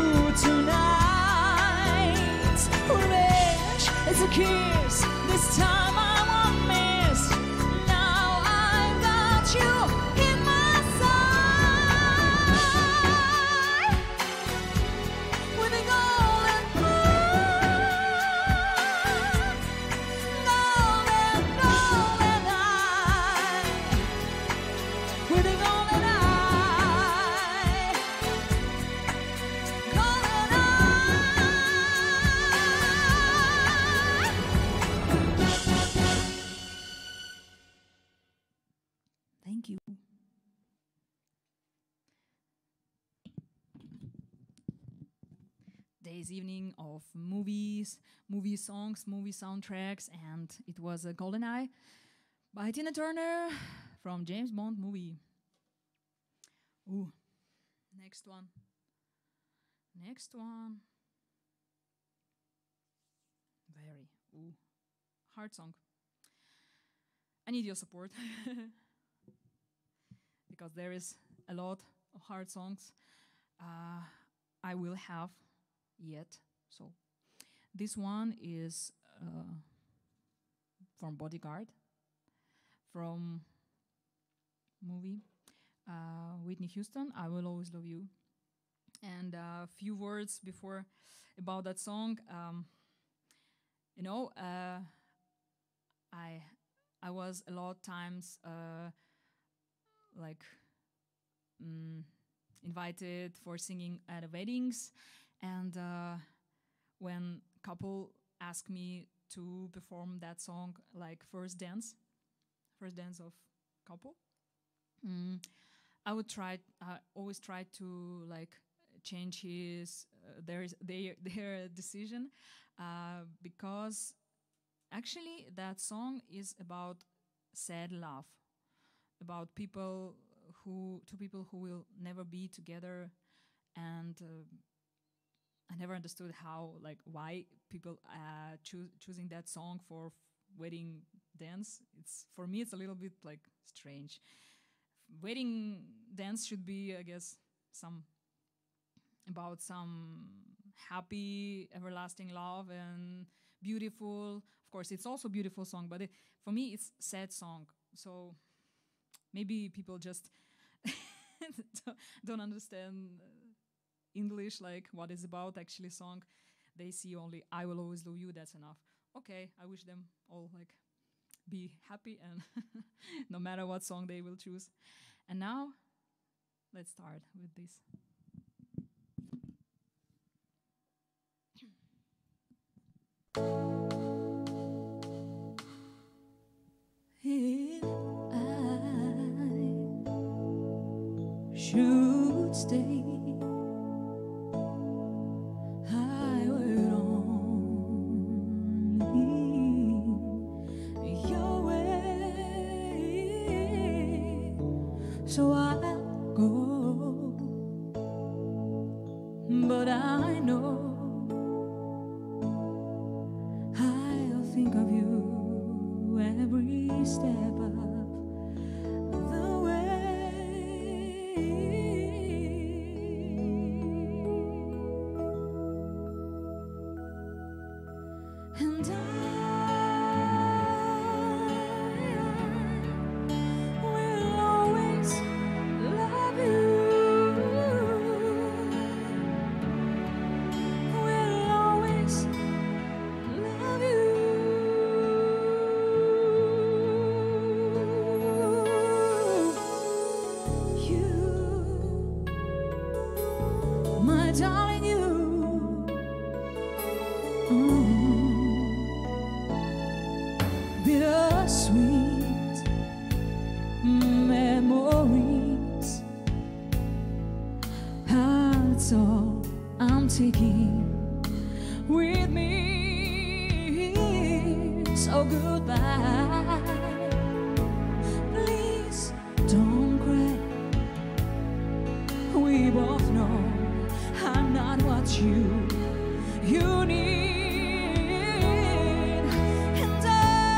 tonight. Revenge is a kiss, this time I won't miss. Now I've got you in my sight. With a golden golden eye, with a golden eye, golden eye. Thank you. Day's evening of movies, movie songs, movie soundtracks, and it was a GoldenEye by Tina Turner from James Bond movie. Ooh, next one. Next one. Very, hard song. I need your support because there is a lot of hard songs I will have yet. So this one is from Bodyguard, from movie Whitney Houston, I Will Always Love You. And a few words before about that song. I was a lot times invited for singing at weddings, and when couple asked me to perform that song, like first dance of couple, I would always try to like change their decision, because actually that song is about sad love, about two people who will never be together. And I never understood why people choosing that song for wedding dance. For me it's a little bit like strange. Wedding dance should be, I guess, about some happy everlasting love and beautiful. Of course it's also a beautiful song, but for me it's sad song. So maybe people just don't understand English, like what is about actually song. They see only I Will Always Love You, that's enough. Okay, I wish them all like be happy and no matter what song they will choose. And now let's start with this. If I should stay, I would only be your way. so I'll go. But I know I'll think of you every step of the way. And I will always love you. Will always love you. You, my darling, you. Bittersweet memories. That's all I'm taking with me. So goodbye. Please don't cry. We both know I'm not what you need. And I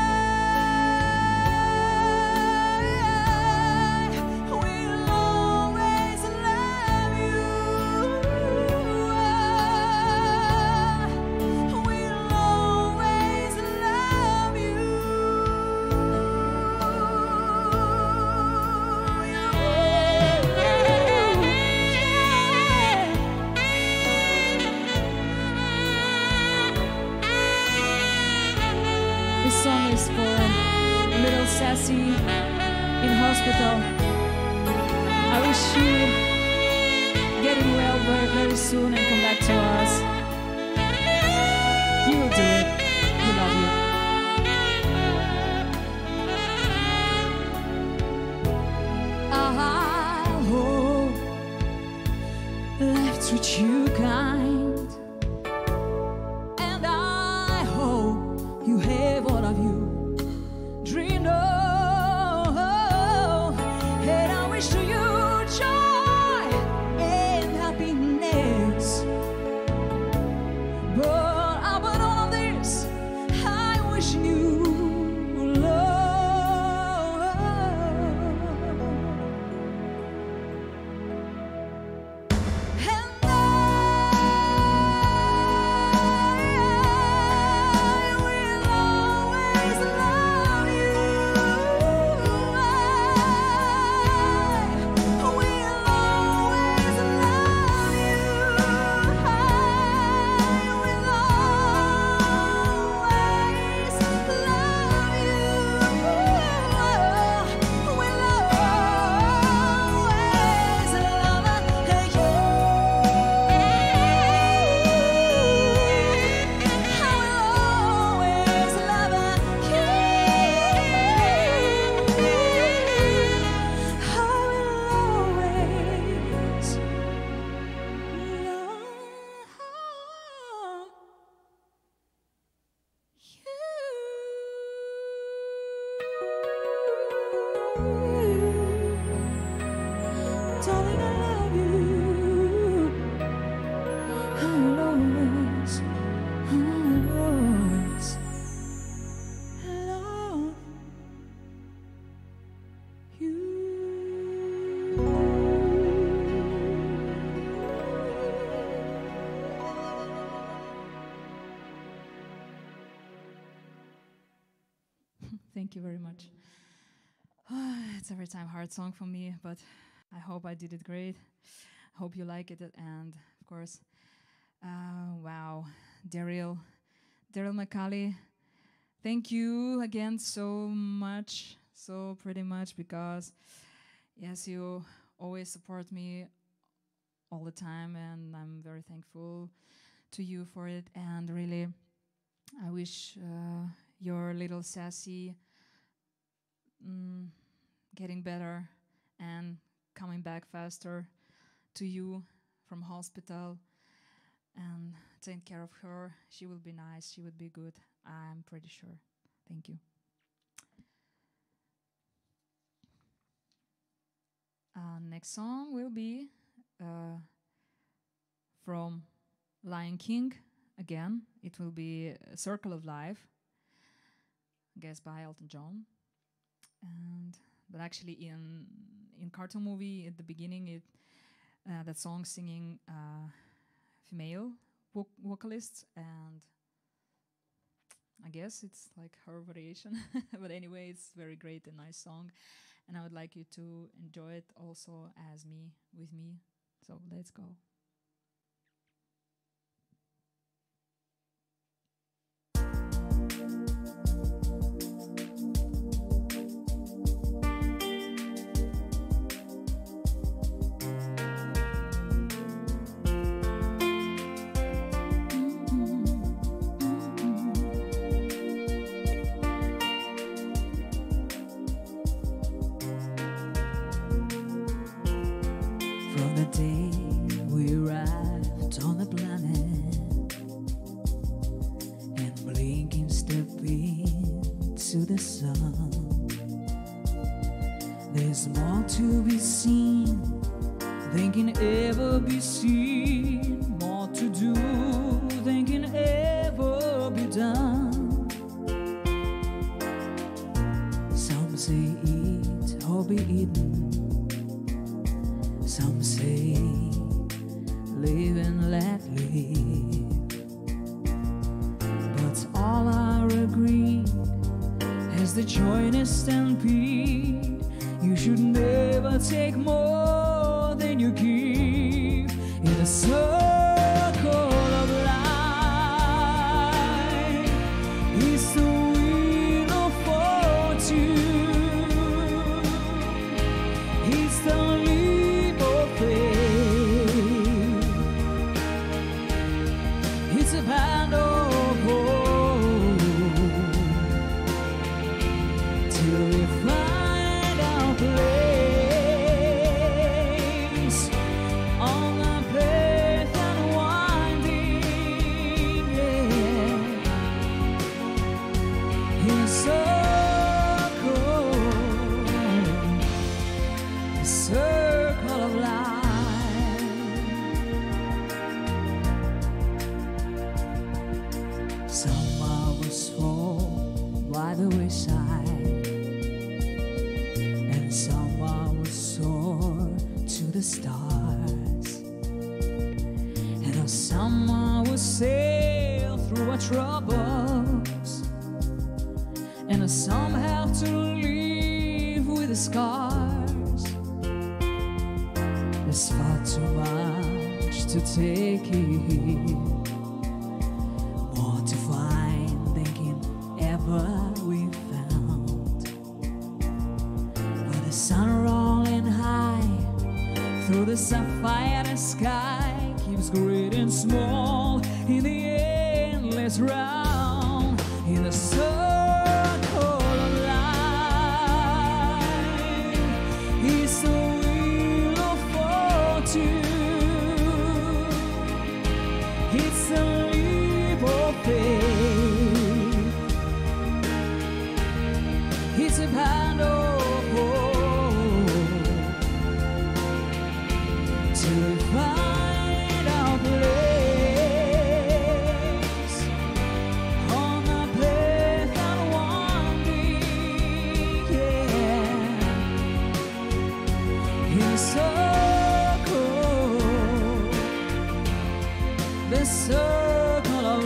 will always love you. Will always love you. This song is for little Sassy in hospital. I wish you getting well very, very soon and come back to us. You will do it. We love you. I'll hope life treats you kind, and I hope you have all of you dreamed of. And I wish to you joy and happiness. But above all of this, I wish you love. And I will always love you. I will always love you. I will always love you. Will always love you. Darling, I love you. I'll always love you. Thank you very much. It's every time hard song for me, but I hope I did it great. Hope you like it, and of course, wow, Daryl McCauley, thank you again so much, so pretty much, because yes, you always support me all the time, and I'm very thankful to you for it. And really, I wish your little Sassy getting better and coming back faster to you from hospital, and take care of her. She will be nice, she would be good, I'm pretty sure. Thank you. next song will be from Lion King again. It will be Circle of Life, I guess by Elton John. But actually, in cartoon movie at the beginning, that song singing female vocalists, and I guess it's like her variation. But anyway, it's very great and nice song, and I would like you to enjoy it also as me with me. So let's go. From the day we arrived on the planet and blinking step into the sun, there's more to be seen than can ever be seen, more to do than can ever be done. Some say eat or be eaten, some say live and let live, but all are agreed as they join a stampede. You should never take more than you give in a circle of life. It's the wheel of fortune, it's the leap of faith, it's a band of hope till we find our place on the path unwinding, yeah. In a circle, a circle of life. Some hours fall by the wayside, and some hours soar to the stars, and some hours sail through our troubles, and some have to live with the scars. There's far too much to take in, more to find than can ever we found. But the sun rolling high through the sapphire sky keeps great and small in the endless round, in the circle of life. It's the wheel of fortune, it's the leap of faith, it's a band of hope till we find our place on the path unwinding, yeah. In a circle, the circle of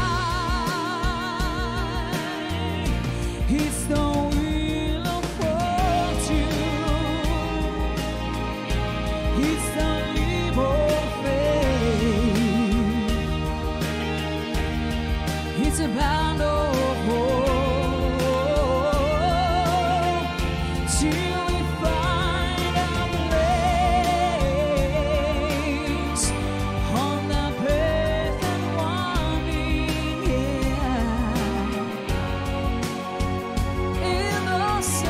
life. It's the wheel of fortune, it's the leap of faith, it's a band of hope till we find our place on the path unwinding, yeah. In the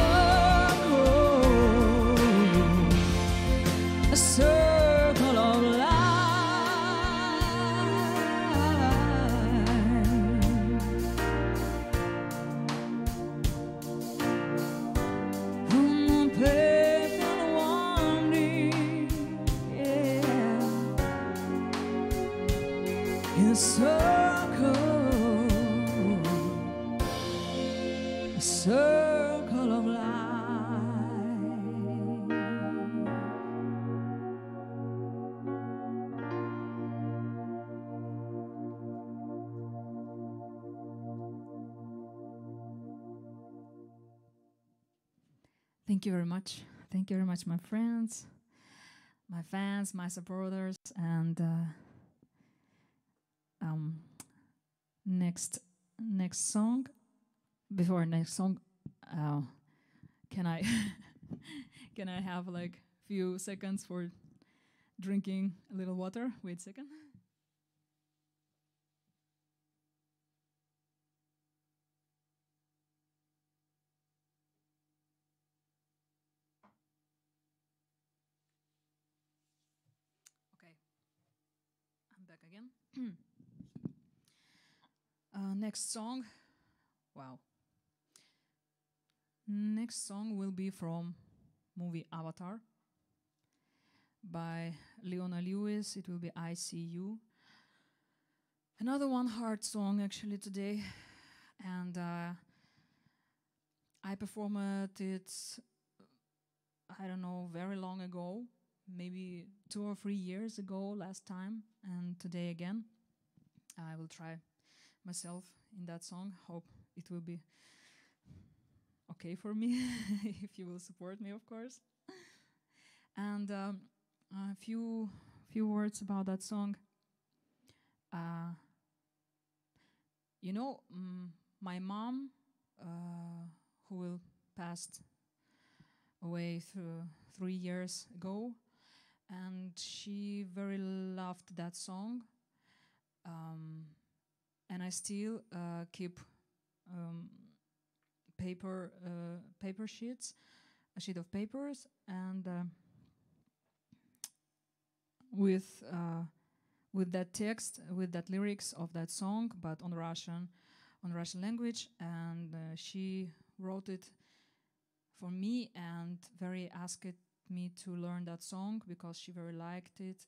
circle, a circle of life. Thank you very much. Thank you very much, my friends, my fans, my supporters, and next song. Before next song, can I can I have like few seconds for drinking a little water? Wait a second. Okay, I'm back again. Next song. Wow. Next song will be from movie Avatar by Leona Lewis. It will be I See You. Another one hard song actually today, and I performed it, I don't know, very long ago, maybe 2 or 3 years ago last time, and today again. I will try myself in that song. Hope it will be okay for me if you will support me, of course. And a few words about that song. You know, my mom, who will passed away 3 years ago, and she very loved that song. And I still keep paper sheets, a sheet of papers, and with that text, with that lyrics of that song, but on Russian language. And she wrote it for me and very asked me to learn that song because she very liked it.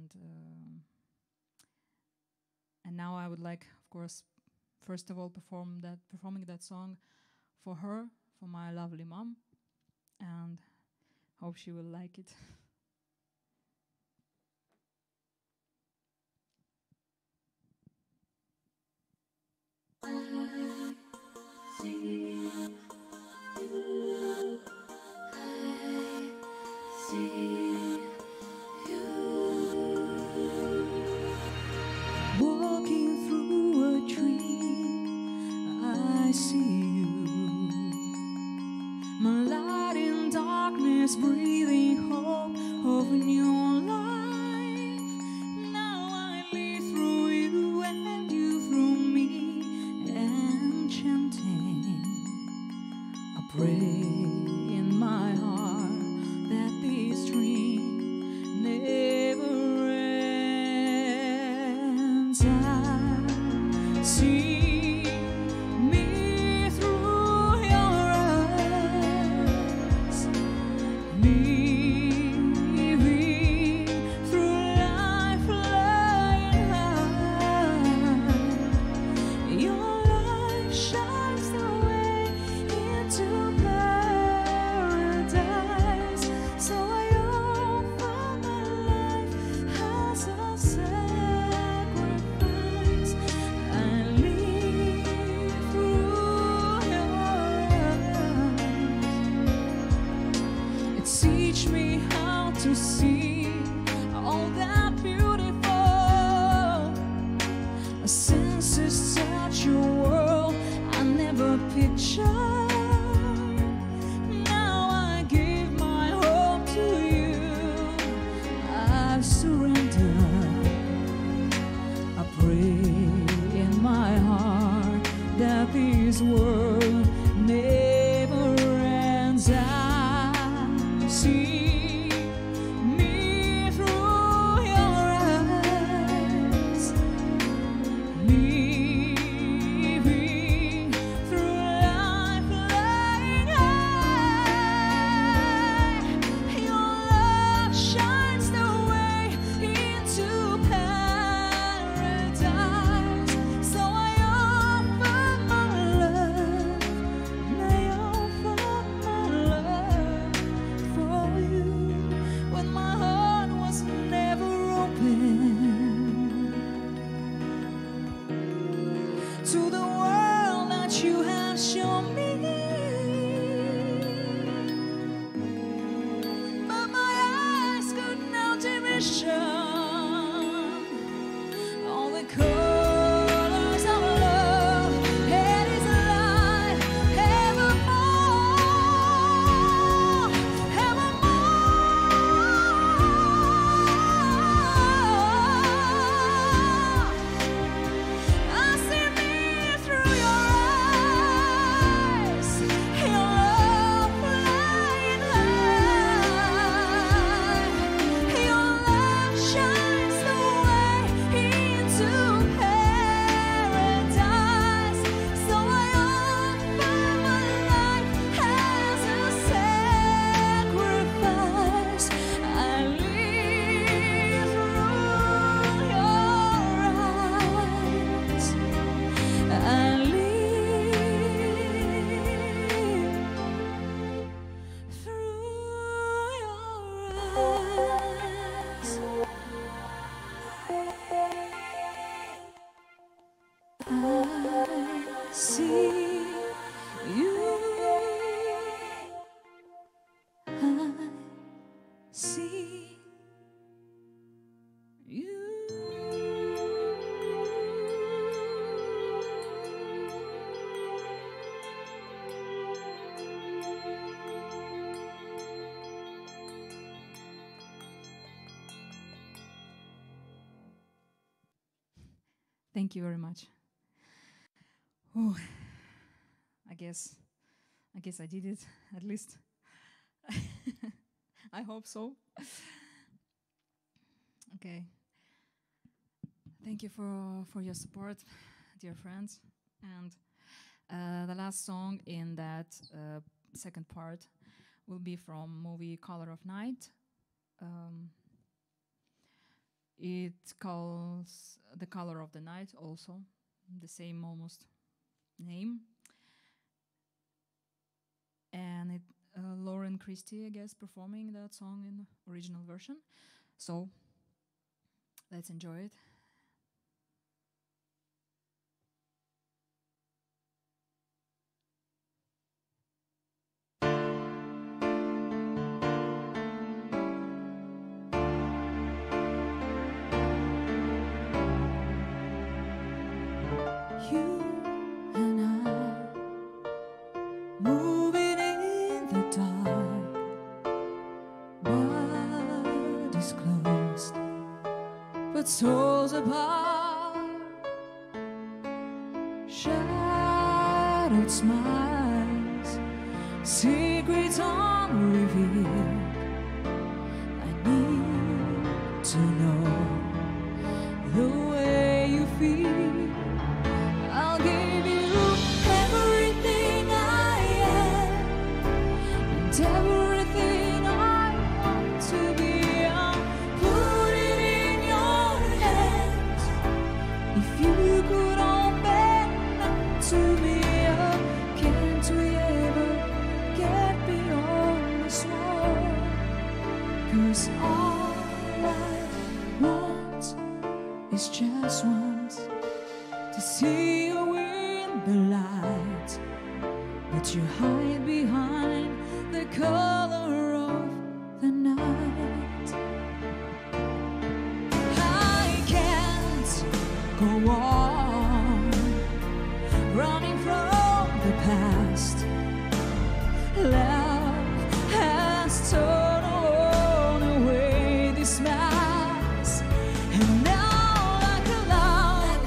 And now I would like, of course, first of all, performing that song for her, for my lovely mom, and hope she will like it. Walking through a dream, I see you. My light in darkness, breathing hope of a new life. Now I live through you and you through me, enchanting. I pray in my heart that this dream never ends. I see me through your eyes, living through life flying high. Your light shines the way into paradise. So I offer my life as a sacrifice. I live through your eyes. It teach me how to see all that beautiful. My senses touch your world I never pictured. Now I give my hope to you. I surrender. I pray in my heart that this world never ends. I see me through your eyes, living through life flying high. Your love shines the way into paradise. So I offer my love, and I offer my love for you. all the colors of love. It is alive evermore, evermore. I see me through your eyes, your love flying high, your love shines the way into paradise. So I offer my life as a sacrifice. I live through your eyes. I live through your eyes. I see you. I see you. Thank you very much. Oh, I guess I did it, at least. I hope so. Okay. Thank you for your support, dear friends. And the last song in that second part will be from movie Color of Night. It calls The Color of the Night, also the same almost name. And it Lauren Christie, I guess, performing that song in the original version. So let's enjoy it. You and I moving in the dark, bodies closed, but souls apart. Shadowed smiles, secrets unrevealed. I need to know the way you feel. I'll give you everything I am and everything I want to be. I'll put it in your hands. If you could open up to me, can't we ever get beyond this wall? 'Cause all I want is just once to see you in the light, but you hide behind the color of the night. I can't go on running from the past. Love has torn away this mask, and now like a loud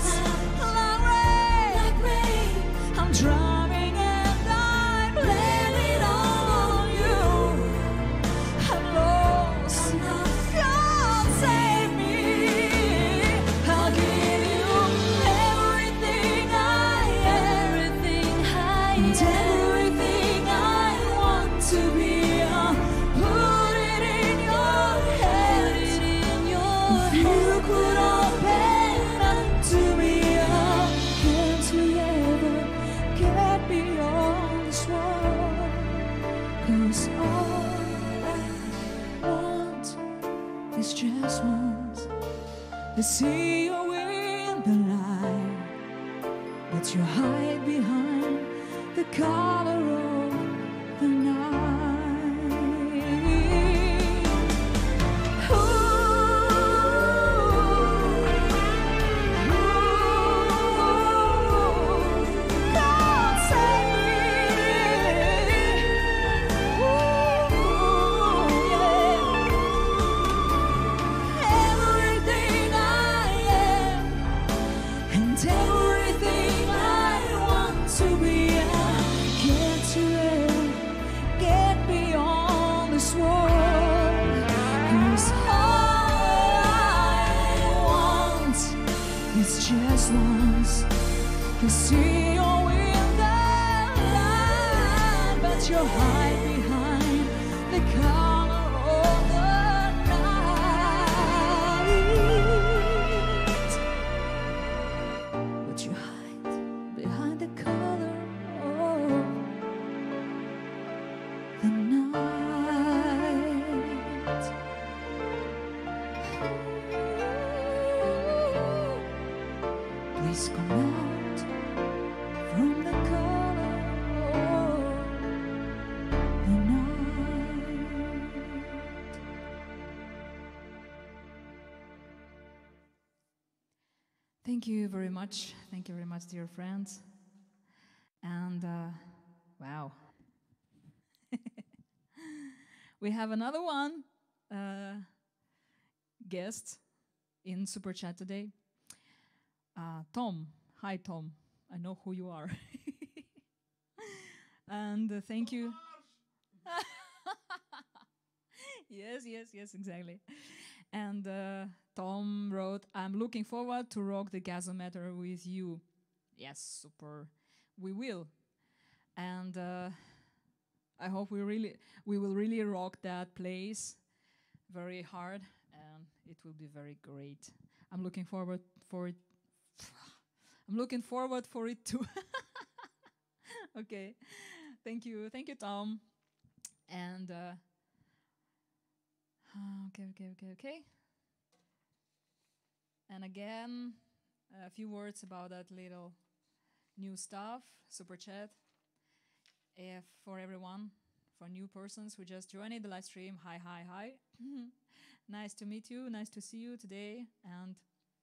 rain, I'm drowning and I blame it on you. I'm lost, God save me. I'll give you everything I am, and everything I want to be. I'll put it in your hands. If you could open up to me, can't we ever get beyond this wall? 'Cause all I want is just once to see you in the light, but you hide behind the color of the night. Ooh. this world, 'cause all I want is just once to see you in the light, but you hide behind the color of the night. But you hide behind the color of the night. Please come out from the color of the night. Thank you very much. Thank you very much, dear friends. And wow. We have another one guest in Super Chat today. Tom. Hi, Tom. I know who you are. And thank you. Yes, exactly. And Tom wrote, I'm looking forward to rock the gasometer with you. Yes, super. We will. And I hope we will really rock that place very hard, and it will be very great. I'm looking forward for it. I'm looking forward for it too. Okay, thank you, Tom. And okay. And again, a few words about that little new stuff, Super Chat. If for everyone, for new persons who just joined the live stream, hi. Nice to meet you, nice to see you today. And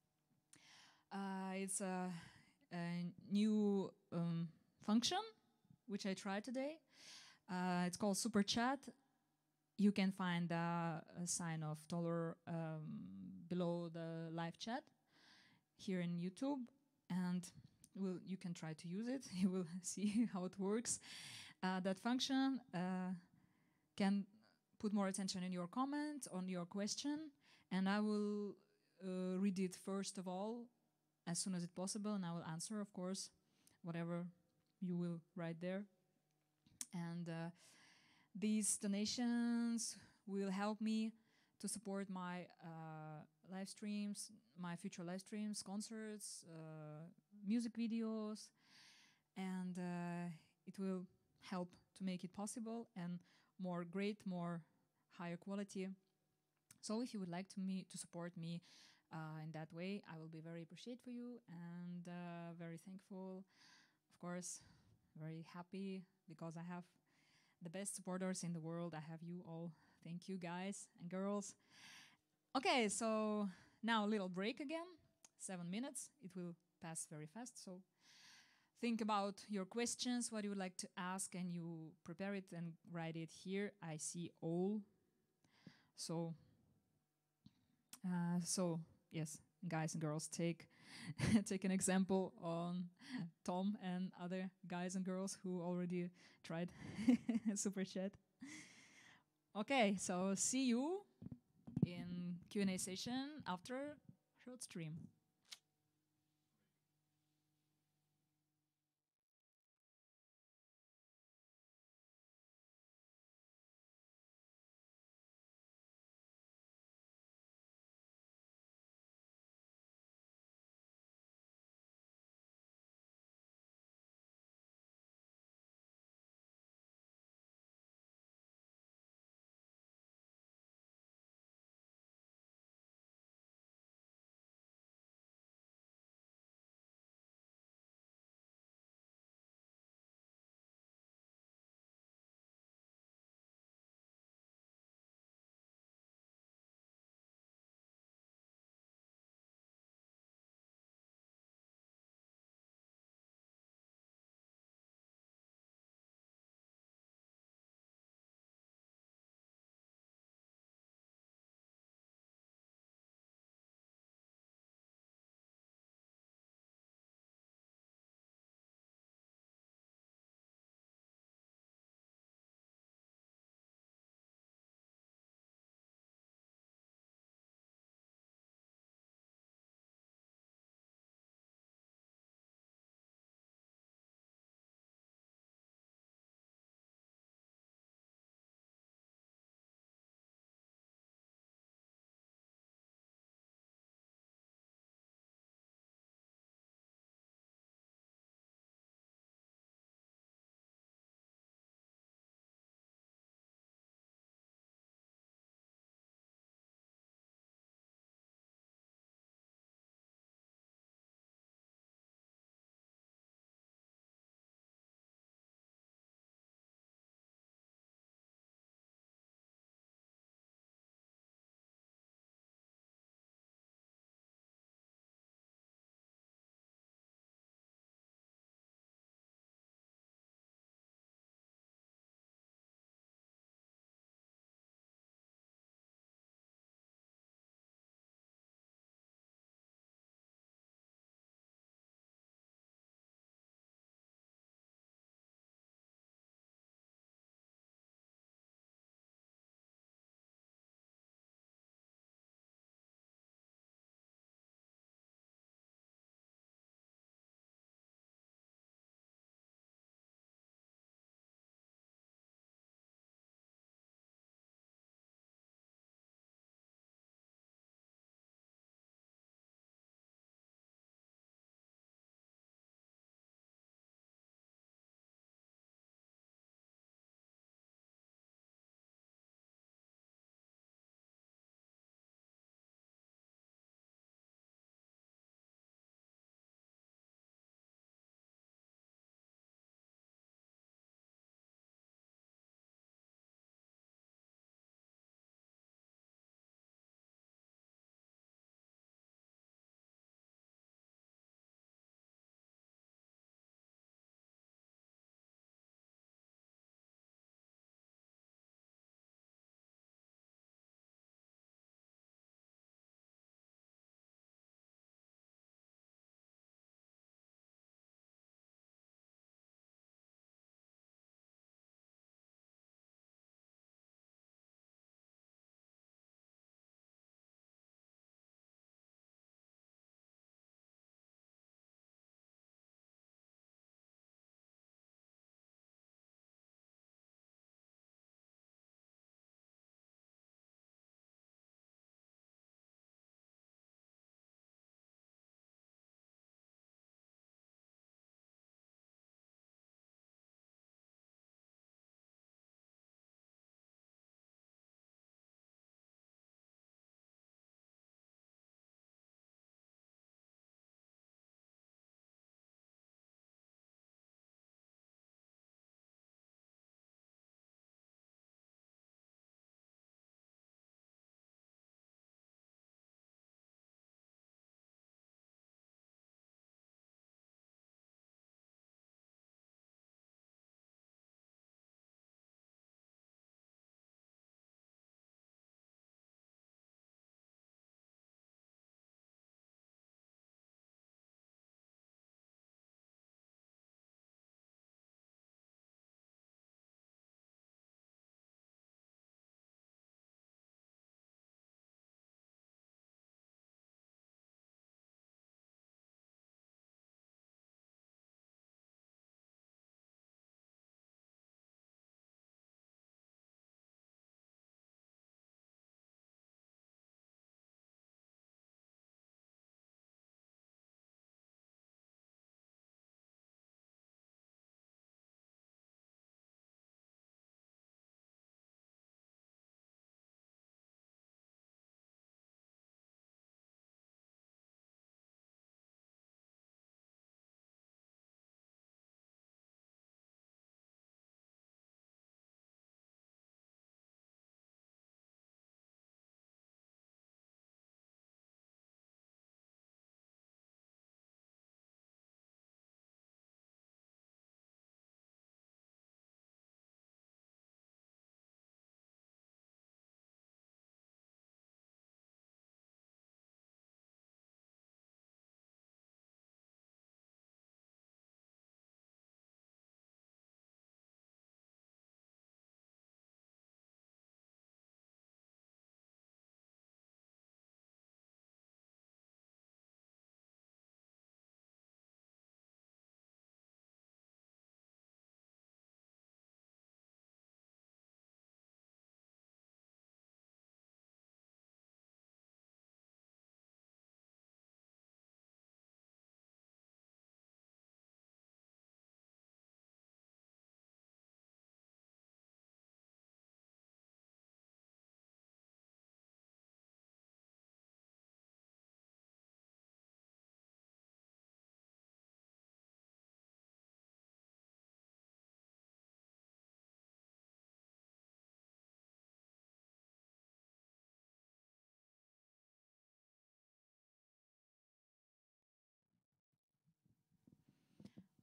it's a new function which I tried today. It's called Super Chat. You can find a sign of dollar below the live chat here in YouTube, and you can try to use it. You will see how it works. That function can put more attention in your comment, on your question, and I will read it first of all, as soon as it's possible, and I will answer, of course, whatever you will write there. And these donations will help me to support my live streams, my future live streams, concerts, music videos, and it will help to make it possible and more higher quality. So if you would like to support me in that way, I will be very appreciative for you and very thankful. Of course, very happy because I have the best supporters in the world. I have you all. Thank you, guys and girls. Okay, so now a little break again. 7 minutes. It will pass very fast. So think about your questions, what you would like to ask, and you prepare it and write it here. I see all. So yes, guys and girls, take take an example on Tom and other guys and girls who already tried Super Chat. Okay, so see you in Q&A session after short stream.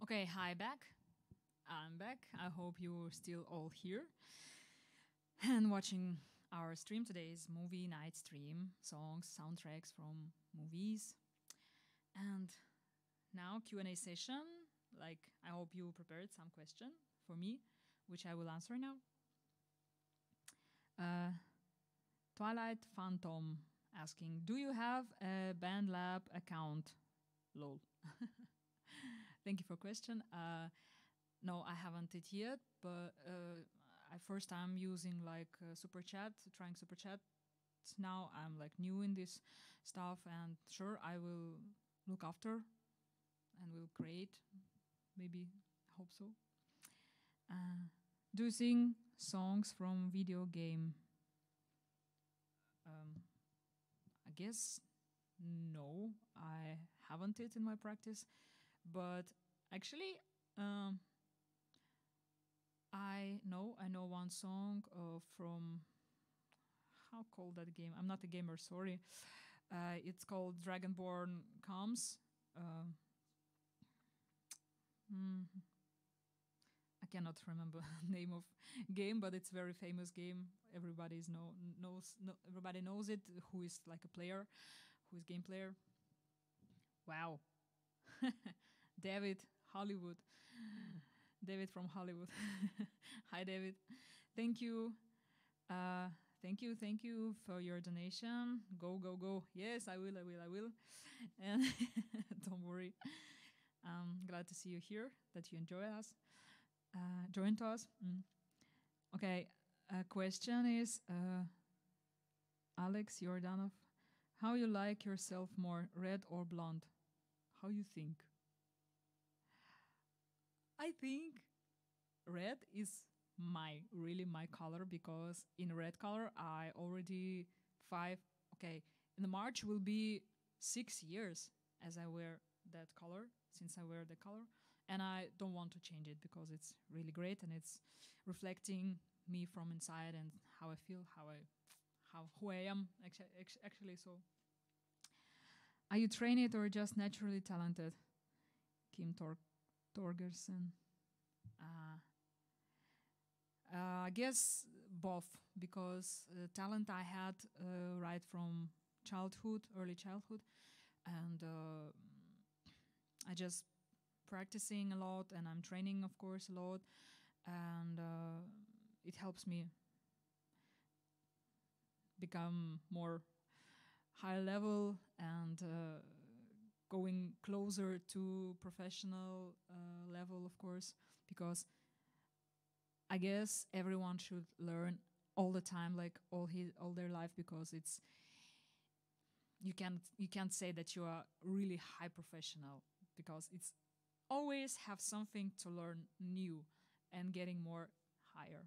Okay, hi back. I'm back. I hope you're still all here and watching our stream. Today's movie night stream, songs, soundtracks from movies. And now Q&A session. Like, I hope you prepared some question for me, which I will answer now. Twilight Phantom asking, do you have a BandLab account? Lol. Thank you for question. No, I haven't it yet, but I first time using like Super Chat, trying Super Chat. Now I'm like new in this stuff, and sure I will look after and will create. Maybe, hope so. Do you sing songs from video game? I guess no, I haven't it in my practice, but actually I know one song from, how called that game? I'm not a gamer, sorry. It's called Dragonborn Comes. I cannot remember the name of game, but it's a very famous game. Everybody knows it. Who is like a player, who is game player? Wow, David Hollywood. David from Hollywood. Hi, David. Thank you. Thank you for your donation. Go, go, go. Yes, I will. And don't worry. I'm glad to see you here, that you enjoy us, joined us. Okay, question is, Alex Jordanov, how you like yourself more, red or blonde? How you think? I think red is really my color, because in red color I already in the March will be 6 years as I wear that color, since I wear the color, and I don't want to change it because it's really great and it's reflecting me from inside and how I feel, who I am actually. So are you trained or just naturally talented? Kim Torgerson. I guess both, because talent I had right from early childhood, and I just practicing a lot, and I'm training, of course, a lot, and it helps me become more high level and going closer to professional level, of course, because I guess everyone should learn all the time, like all their life, because it's you can't say that you are really high professional, because it's always have something to learn new and getting more higher.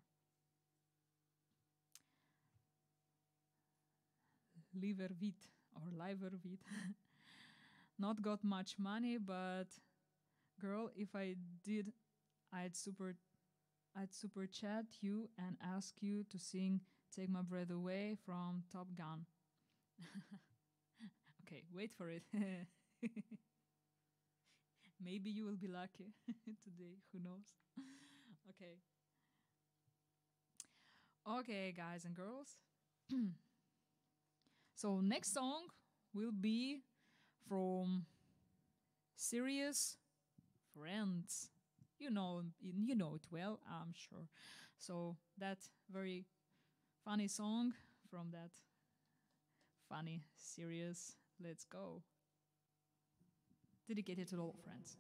Livervit or Livervit. Not got much money, but girl, if I did, I'd super chat you and ask you to sing Take My Breath Away from Top Gun. Okay, wait for it. Maybe you will be lucky today, who knows? Okay. Okay, guys and girls. So next song will be from Serious Friends. You know it well, I'm sure. So that very funny song from that funny, serious, let's go. Dedicated to all friends.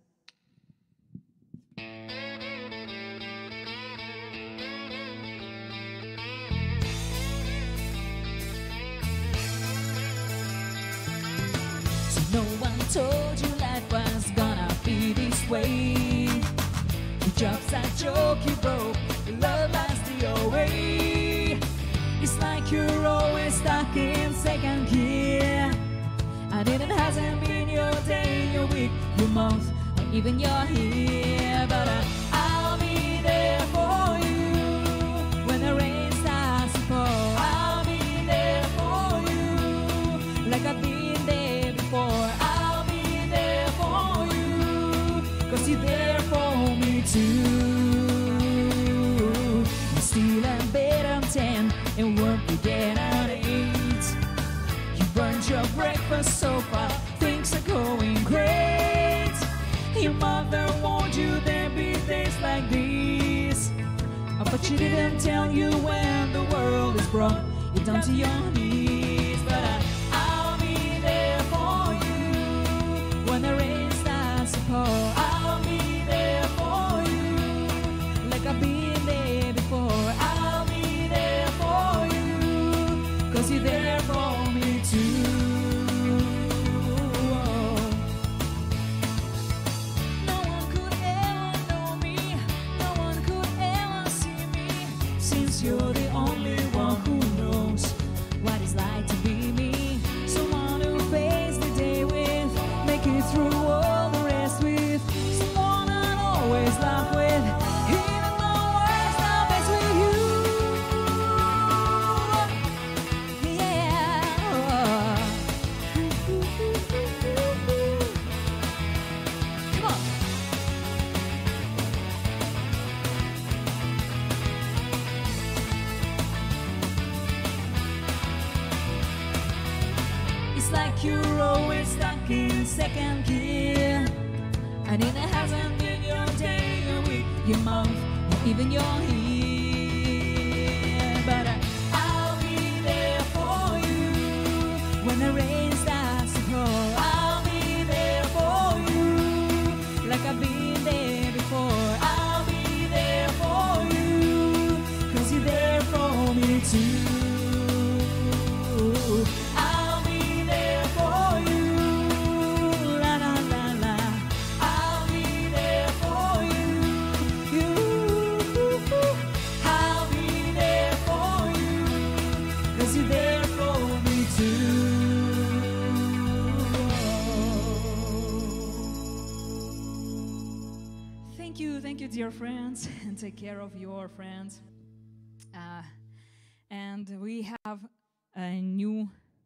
So no one told you life was gonna be this way. Your job's a joke you broke, your love lies the way. It's like you're always stuck in second gear, and it hasn't been your day, your week, your month, or even your year. But I'll be there for you when the rain starts to pour. I'll be there for you like I've been there before. I'll be there for you, 'cause you're there for us so far, things are going great. Your mother warned you there'd be days like these, but she didn't tell you when the world is brought you down to your knees. But I'll be there for you when the rain starts to pour. I'll be there for you like I've been there before. I'll be there for you 'cause you're there for me too. No one could ever know me, no one could ever see me, since you're the only one who knows what it's like to be me. Someone who face the day with, make it through all the rest with, someone I'll always laugh with, even though words are best with you. Yeah. Come on. It's like you're always stuck in second gear, and it hasn't been your day, your week, your month, or even your year. But I'll be there for you when the rain starts to pour. I'll be there for you like I've been there before. I'll be there for you 'cause you're there for me too. I'll be there for you, la la la la. I'll be there for you, you. I'll be there for you 'cause you're there for me too. Thank you, dear friends, and take care of your friends. And we have a new,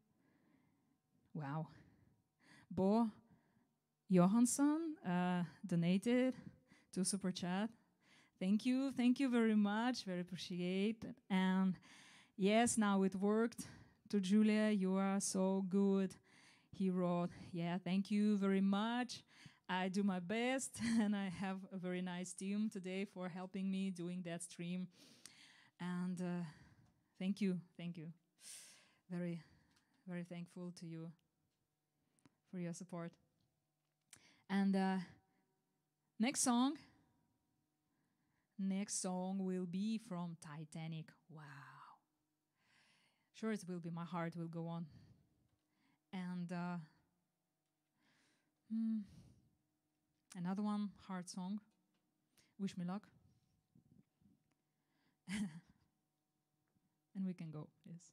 wow, Bo Johansson donated to Super Chat. Thank you very much, very appreciate it. And yes, now it worked. To Julia, you are so good. He wrote, yeah, thank you very much. I do my best, and I have a very nice team today for helping me doing that stream. And thank you. Very, very thankful to you for your support. And next song will be from Titanic. Wow. Sure, it will be My Heart Will Go On. And another one, hard song, Wish Me Luck. And we can go, yes.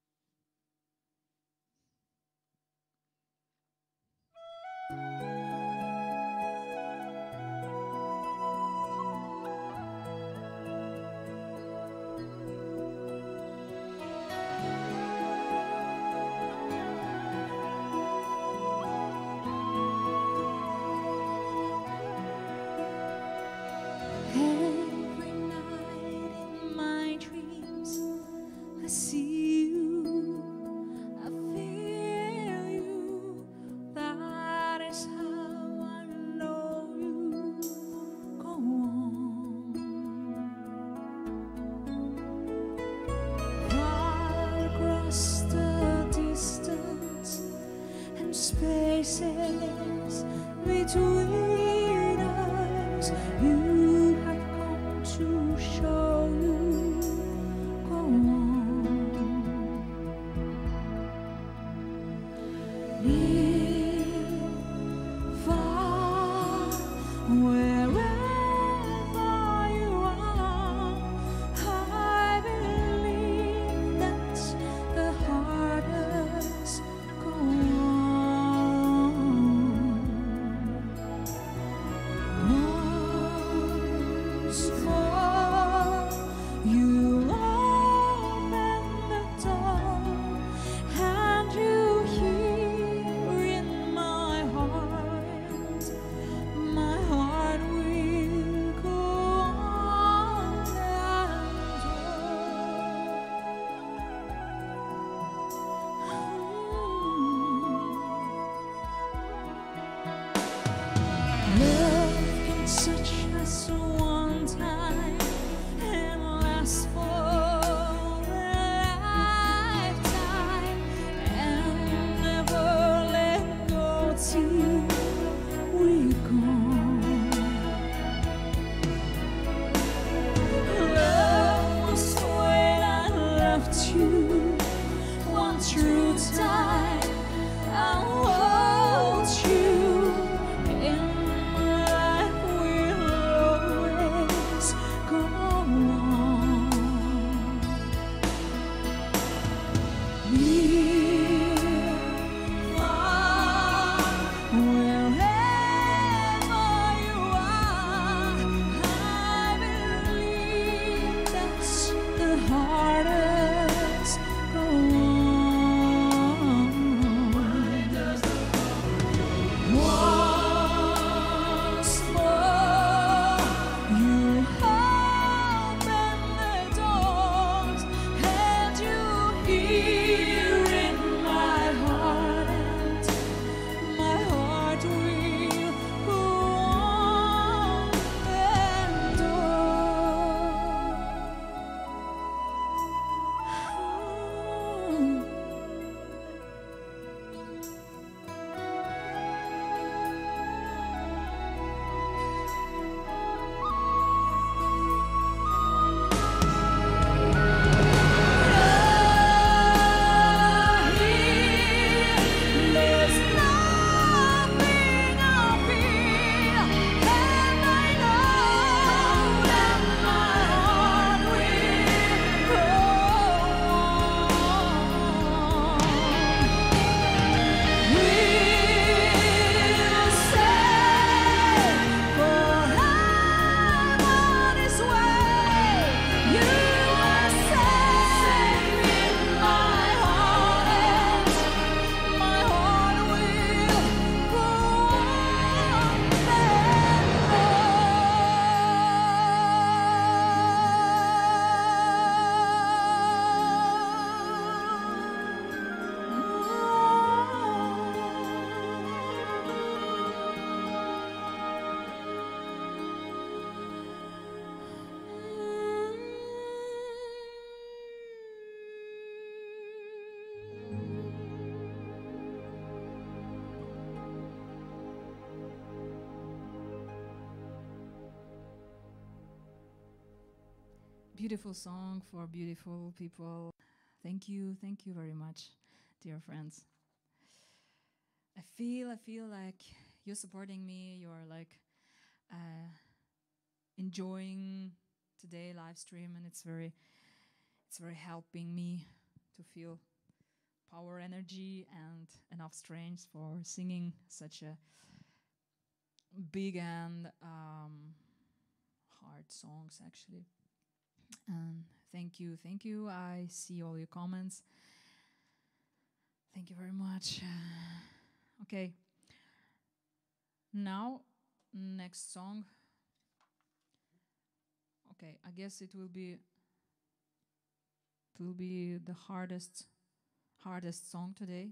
Every night in my dreams, I see you, I feel you. That is how I know you. Go on. Far across the distance and spaces between us, you have come to show you. Go on. Near, far, wherever you are, I believe that's the hardest. Go on. Beautiful song for beautiful people. Thank you very much, dear friends. I feel like you're supporting me. You're like enjoying today live stream, and it's very helping me to feel power, energy, and enough strength for singing such a big and hard songs, actually. Thank you. I see all your comments. Thank you very much. Okay. Now, next song. Okay, I guess it will be the hardest song today.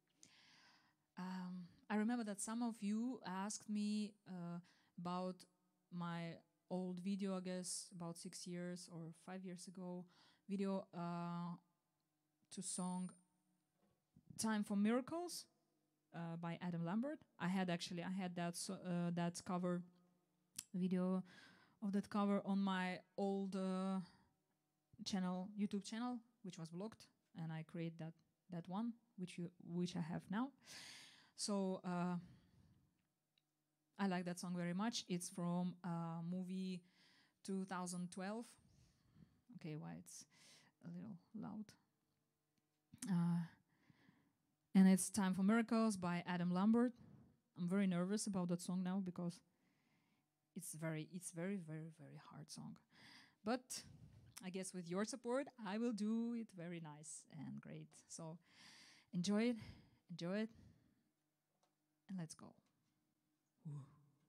I remember that some of you asked me about my old video, I guess about 6 years or 5 years ago, video to song "Time for Miracles" by Adam Lambert. I had that cover video of that cover on my old YouTube channel, which was blocked, and I created that one, which I have now. So I like that song very much. It's from movie 2012. Okay, why it's a little loud. And it's "Time for Miracles" by Adam Lambert. I'm very nervous about that song now because it's very hard song. But I guess with your support, I will do it very nice and great. So enjoy it, and let's go. Ooh.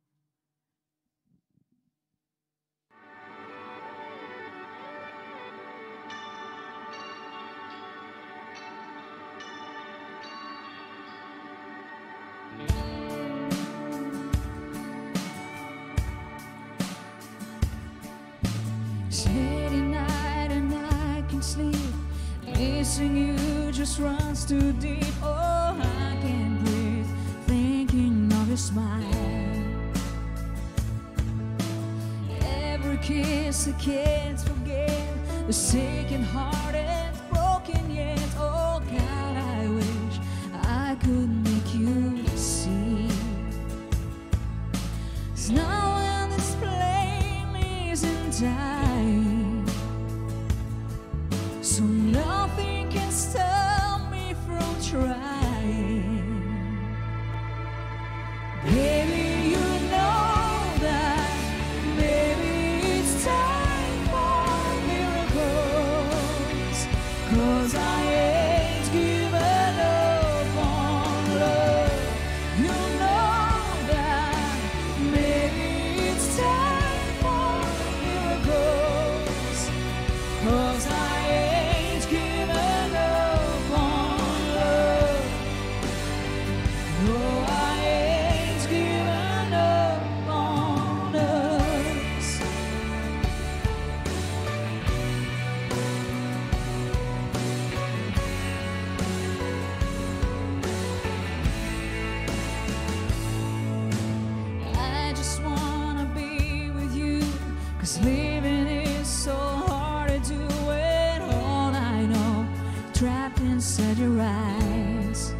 Late night and I can't sleep. Missing you just runs too deep. Oh, I can't breathe, thinking of your smile. Every kiss I can't forget. The aching heart and broken yet. Oh God, I wish I could make you see. 'Cause now when this flame isn't dying, so nothing can stop trying. Baby, you know that maybe it's time for miracles, 'cause I ain't given up on love. You know that maybe it's time for miracles, 'cause I ain't given up on love. No, I ain't given up on us. I just wanna be with you, 'cause living is so hard to do it. All I know, trapped inside your eyes.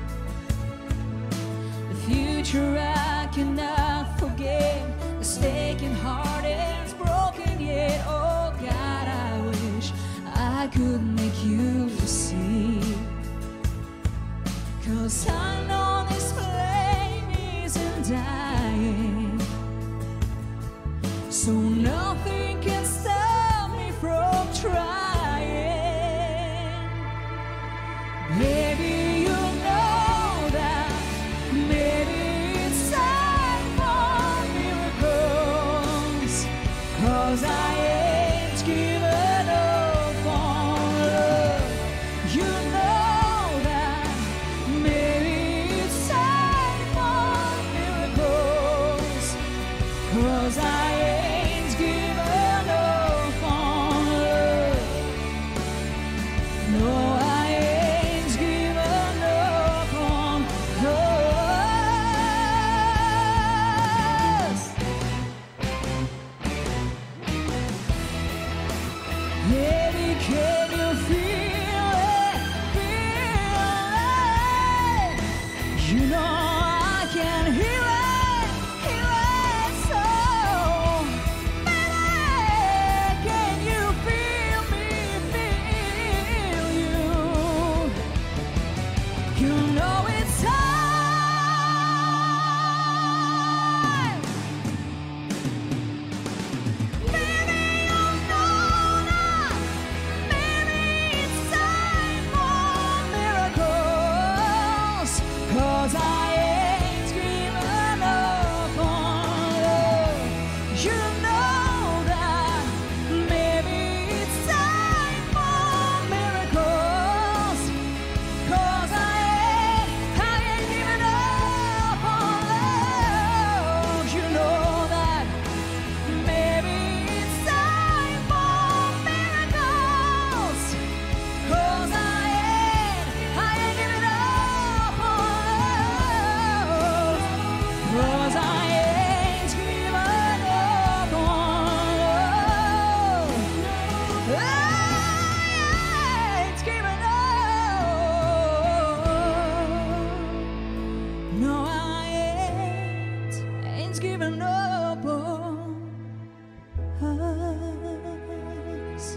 The future I cannot forget. It's taken heart and it's broken yet. Oh God, I wish I could make you see. 'Cause I know this flame isn't dying, so nothing can stop me from trying. Baby, you know that maybe it's time for miracles, 'cause I ain't given up on love. You know that maybe it's time for miracles, 'cause I ain't given up on love. No, I ain't given up on us. Baby, can you feel it? Feel it? You know I can hear it so. Baby, can you feel me, feel you? You know it's time. Baby, you know that maybe it's time for miracles, 'cause I ain't given up on love. You know that maybe it's time for miracles, 'cause I ain't given up on love. You know that maybe it's time for miracles, 'cause I ain't given up on love. 'Cause I ain't given up on love. I ain't given up. No, I ain't given up on us.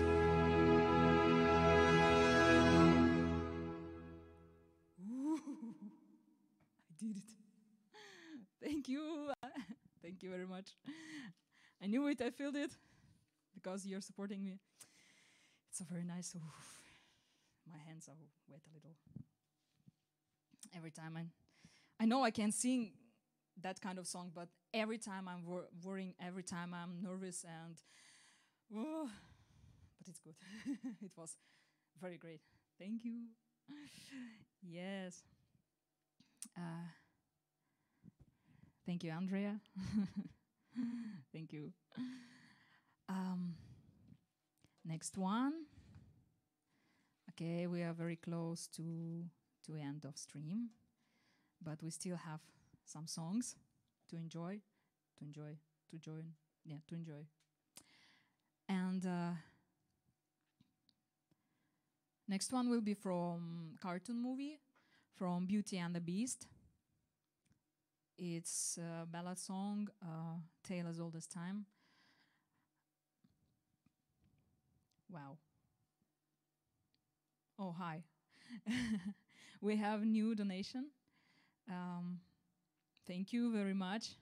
I did it. Thank you. Thank you very much. I knew it, I felt it, because you're supporting me. It's so very nice. Oof. My hands are wet a little. Every time I know I can sing that kind of song, but every time I'm worrying, every time I'm nervous, and but it's good. It was very great. Thank you. Yes. Thank you, Andrea. Thank you. Next one. Okay, we are very close to end of stream, but we still have some songs to enjoy. And next one will be from cartoon movie, from Beauty and the Beast. It's a ballad song, Tale as Old as Time. Wow. Oh, hi. We have new donation. Thank you very much.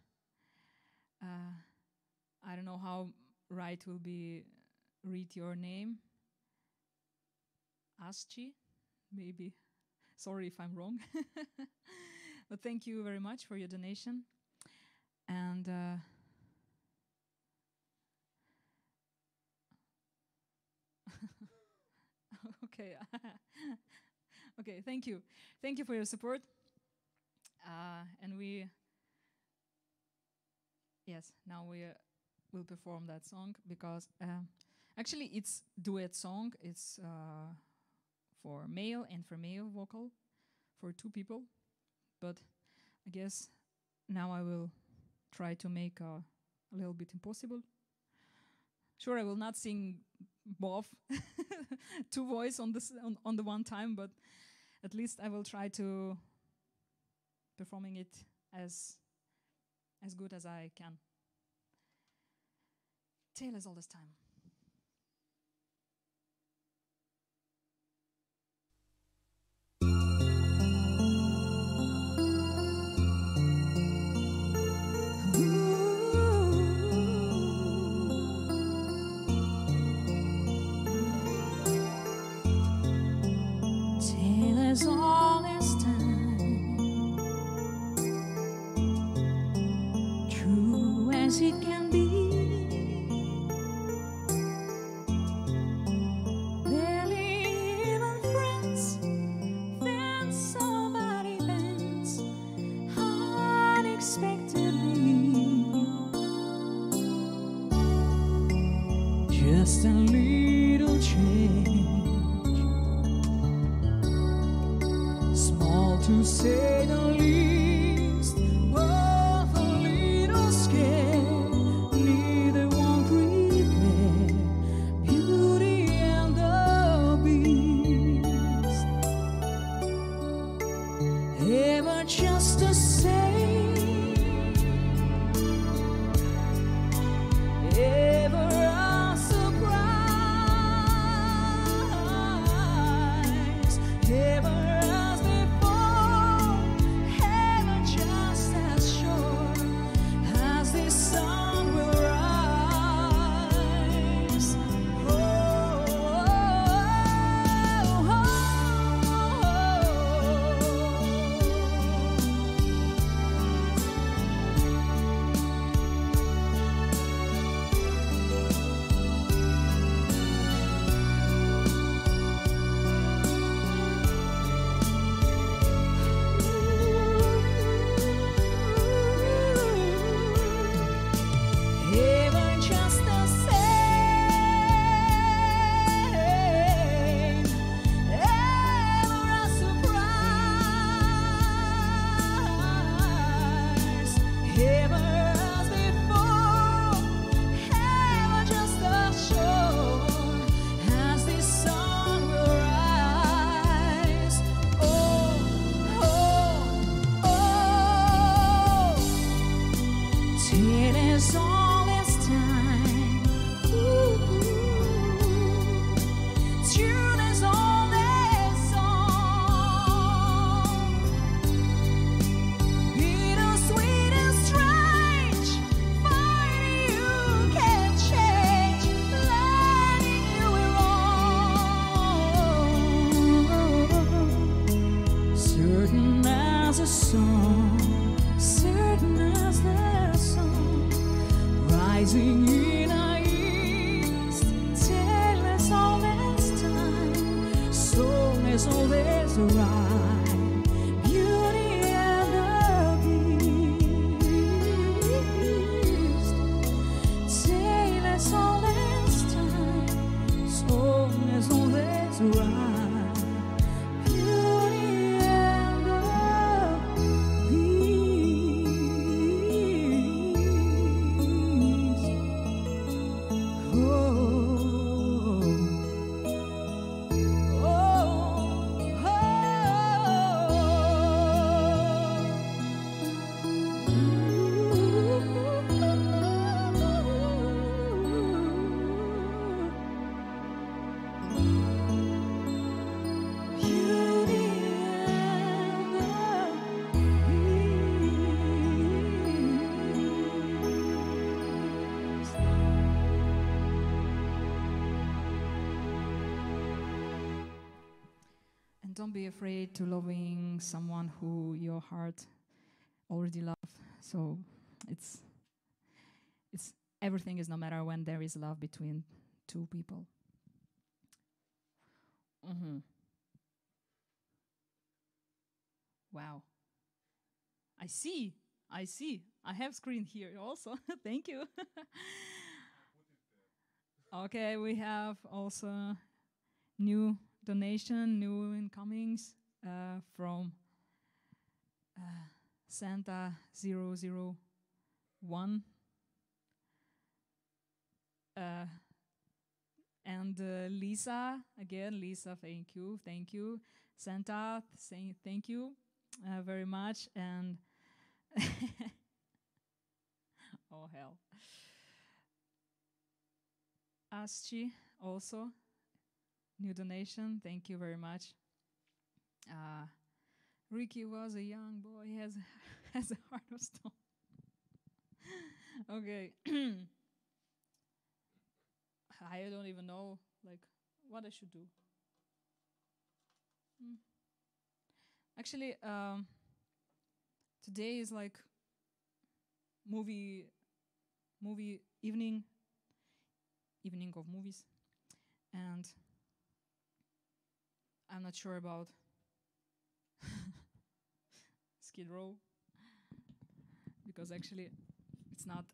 I don't know how right will be read your name. Aschi, maybe. Sorry if I'm wrong. But thank you very much for your donation. And okay. Okay, thank you. Thank you for your support. And now we will perform that song because actually it's duet song. It's for male and female vocal for two people. But I guess now I will try to make a little bit impossible. Sure, I will not sing both two voice on the one time, but at least I will try to performing it as good as I can. Tale as old as time. Tale as old as time, true as it can be. Just a little change, small to say the least, both a little scared, neither one prepared, Beauty and the Beast. Ever just the same, ever certain as the sun, rising in our east, tale as old as time, song as old as rhyme, beauty and the beast, tale as old as time, song as old as rhyme. Oh, oh, oh. don't be afraid to loving someone who your heart already love. So it's everything is no matter when there is love between two people. Wow. I see. I have screen here also. Thank you. Okay, we have also new donation, new incomings from Santa 001. And Lisa, again, Lisa, thank you. Santa, saying thank you very much. And oh hell. Aschi also, new donation, thank you very much. Ricky was a young boy, he has a heart of stone. Okay. I don't even know like what I should do. Actually, today is like movie evening of movies, and I'm not sure about Skid Row because actually it's not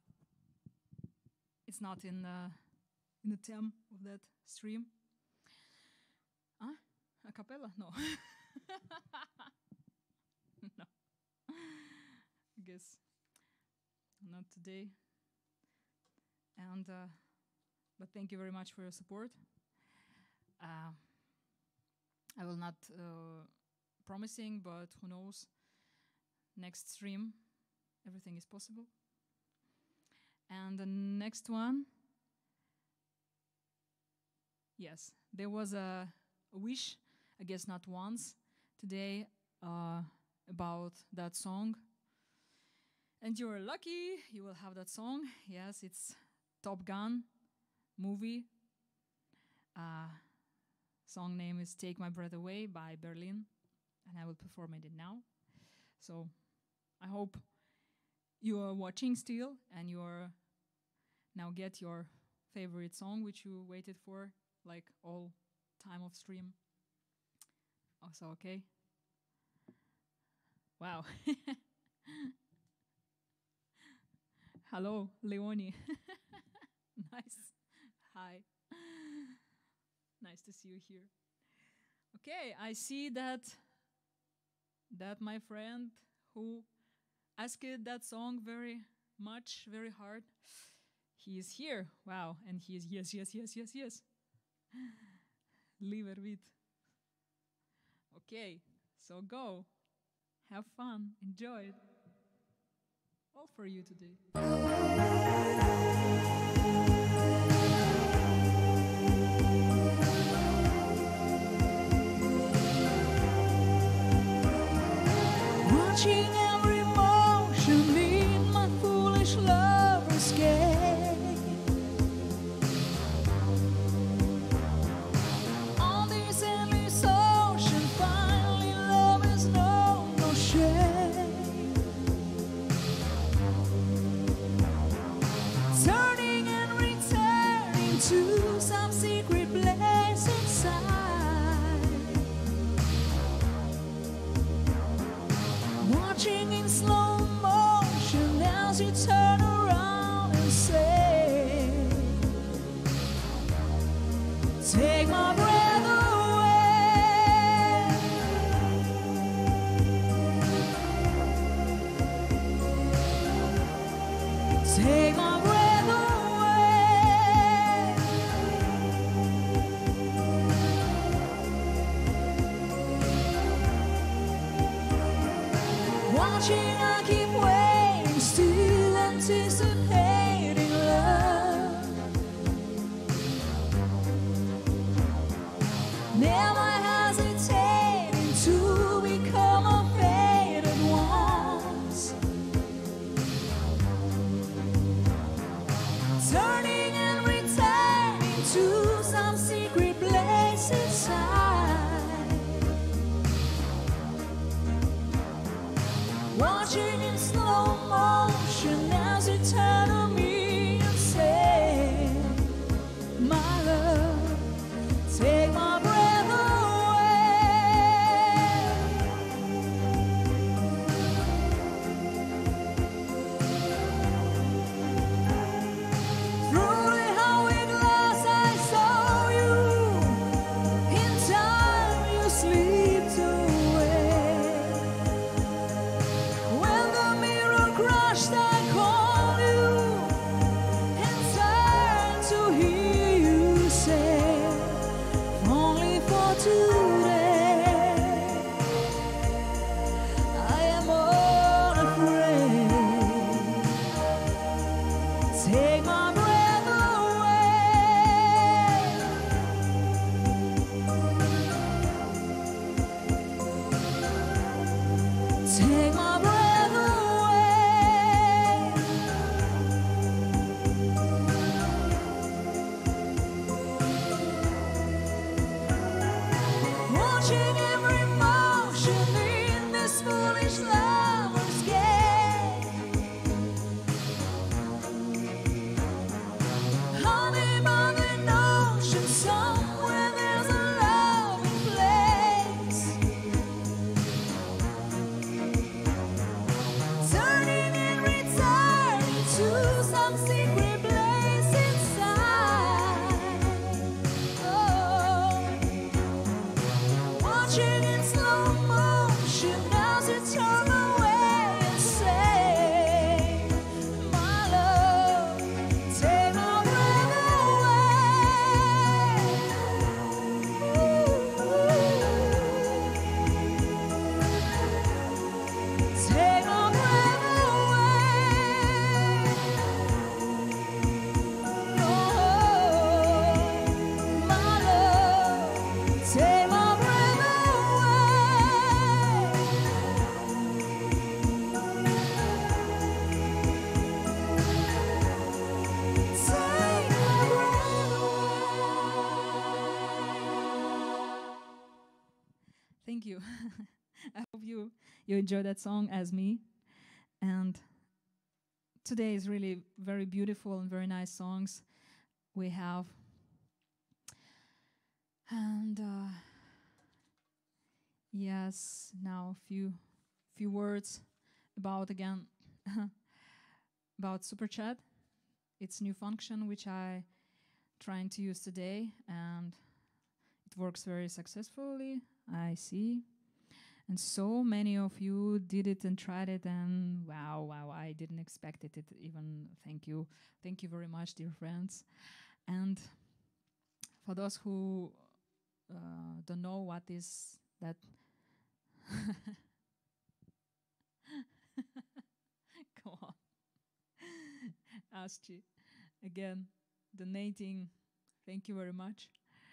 in the theme of that stream. A cappella? No. No. I guess not today. And but thank you very much for your support. I will not promising, but who knows? Next stream, everything is possible. And the next one, yes, there was a wish, I guess not once, today about that song. And you're lucky, you will have that song. Yes, it's Top Gun movie. Song name is Take My Breath Away by Berlin, and I will perform it now. So I hope you are watching still and you are now get your favorite song which you waited for like all time of stream. Also okay. Wow. Hello, Leonie. Nice. Hi. Nice to see you here. Okay, I see that my friend who asked that song very much, very hard, he is here. Wow, and he is yes. Leave it with. Okay, so go. Have fun. Enjoy it. All for you today. Watching every motion in my foolish lover's gate. On this endless ocean, finally love is no shame. Turning and returning to some secret place inside. Watching in slow motion as you turn around and say, take my breath away. Take my breath away. Watching, I keep waiting, still anticipating love. Never hesitating to become a faded ones. Turning and returning to some secret place inside. watching in slow motion as you turn to me and say, my love, take my breath away. Through the hourglass I saw you, in time you slipped away. When the mirror crashed I called you and turned to hear you say, only for today I am unafraid. Take my breath away. Take my breath away. Watching every motion in this foolish lover's game. Honey, by the ocean, somewhere there's a loving place. Turning and returning to some secret place inside. Oh, watching in slow motion as you turn away and say, my love, take my breath away. Take my breath away. Oh, my love, take my breath away. Take my breath away. Thank you. I hope you enjoy that song as me. And today is really very beautiful and very nice songs we have. And yes, now a few words about again about Super Chat. It's new function which I trying to use today, and it works very successfully, I see. And so many of you did it and tried it, and wow, I didn't expect it even. Thank you very much, dear friends. And for those who don't know what is that, come on, Asti, again, donating. Thank you very much.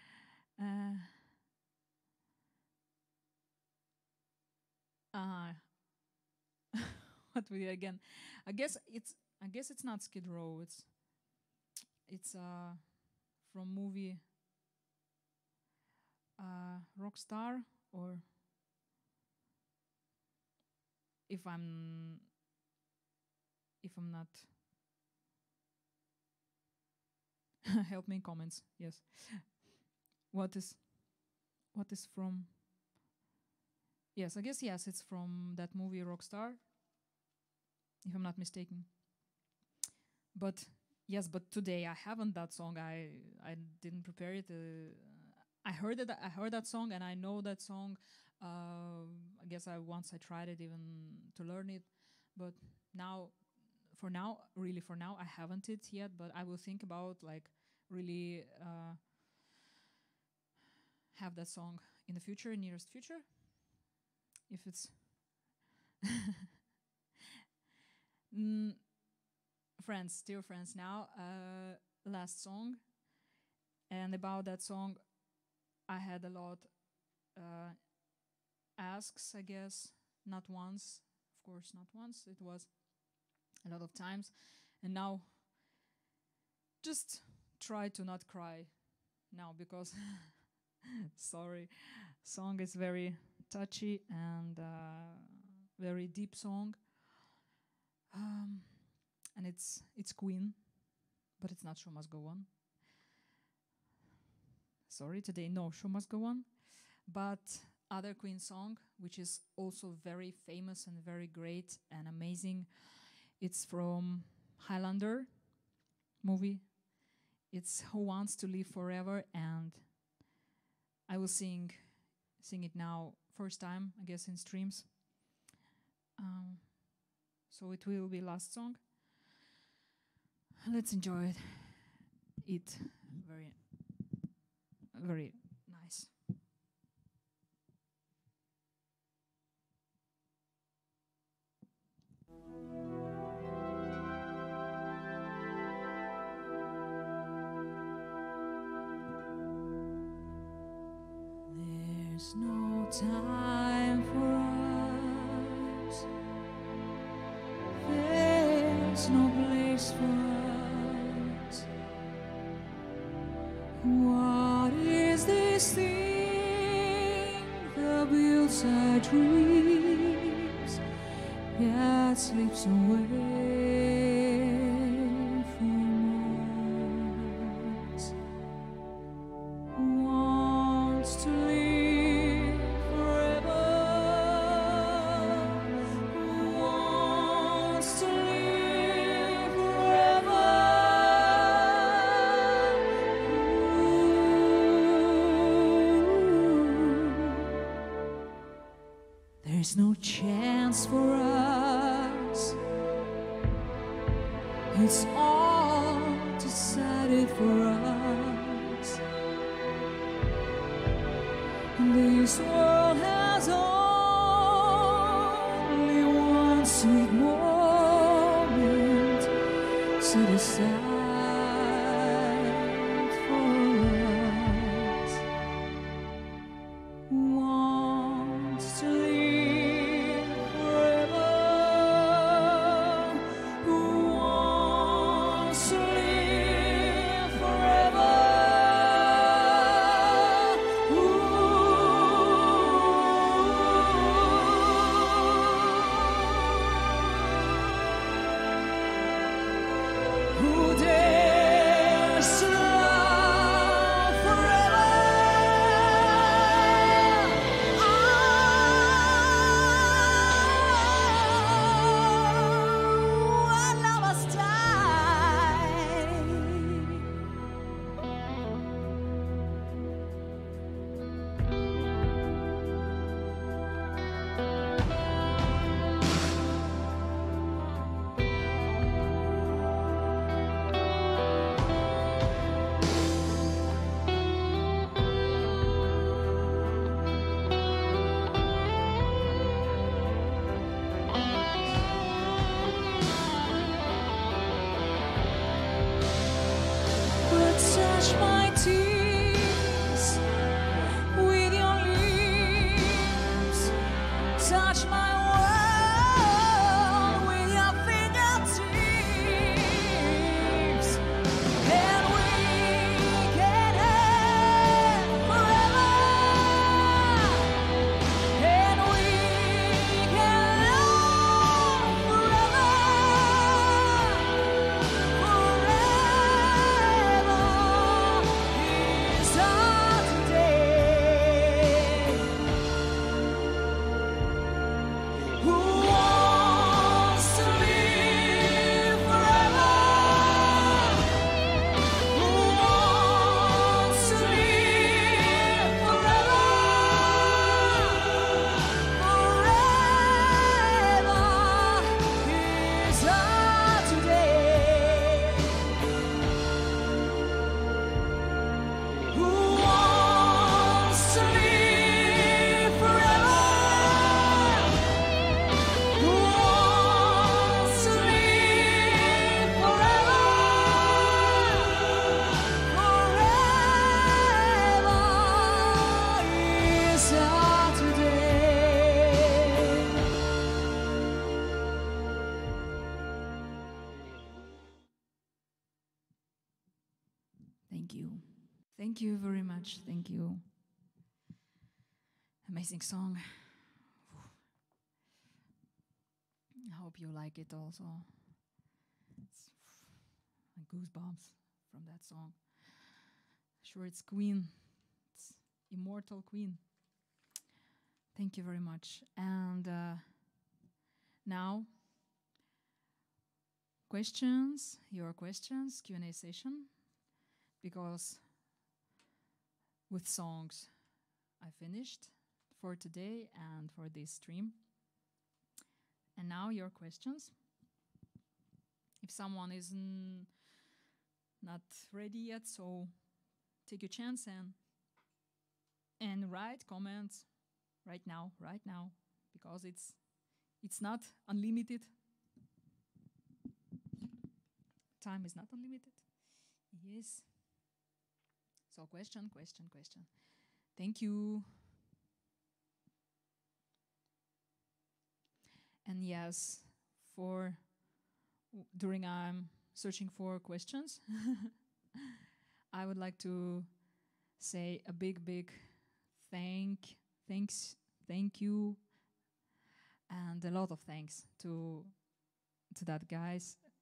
What we again? I guess it's not Skid Row. It's from movie Rockstar, or if I'm not, help me in comments. Yes, what is from? Yes, I guess yes, it's from that movie Rockstar, if I'm not mistaken. But yes, but today I haven't that song. I didn't prepare it. I heard that song, and I know that song. I guess once I tried it even to learn it, but for now, I haven't it yet. But I will think about like really have that song in the future, nearest future, if it's friends, dear friends. Now, last song, and about that song, I had a lot asks. I guess not once, of course, not once. It was a lot of times, and now just try to not cry now, because sorry, song is very touchy and very deep song. And it's Queen, but it's not Show Must Go On. Sorry, today no Show Must Go On, but other Queen song, which is also very famous and very great and amazing. It's from Highlander movie. It's Who Wants to Live Forever, and I will sing it now, first time, I guess, in streams. So it will be last song. Let's enjoy it. It very, very nice. There's no time for us. There's no place for us. What is this thing that builds our dreams, yet slips away from us? Wants to live forever, wants to live forever. There's no chance for us. It's all decided for us. This world has only one sweet moment set aside for us. Wants to live forever. Who wants to live forever? Who dares to love forever? Our love must die. But touch my tears with your lips, touch my world with your fingertips, and we can have forever, and we can love forever. Forever is our today. Who wants to live forever? Who wants to live forever? Forever is our today. Who wants to live forever? Who wants to live forever? Forever is our today. Thank you. Thank you very much. Thank you. Amazing song. How hope you like it also. It's goosebumps from that song. Sure, it's Queen. It's Immortal Queen. Thank you very much. And now, questions, your questions, Q&A session. Because with songs, I finished for today and for this stream. And now your questions. If someone is not ready yet, so take your chance and write comments right now, because it's not unlimited. Time is not unlimited. Yes. So question. Thank you. And yes, during I'm searching for questions, I would like to say a big thank you, and a lot of thanks to that guy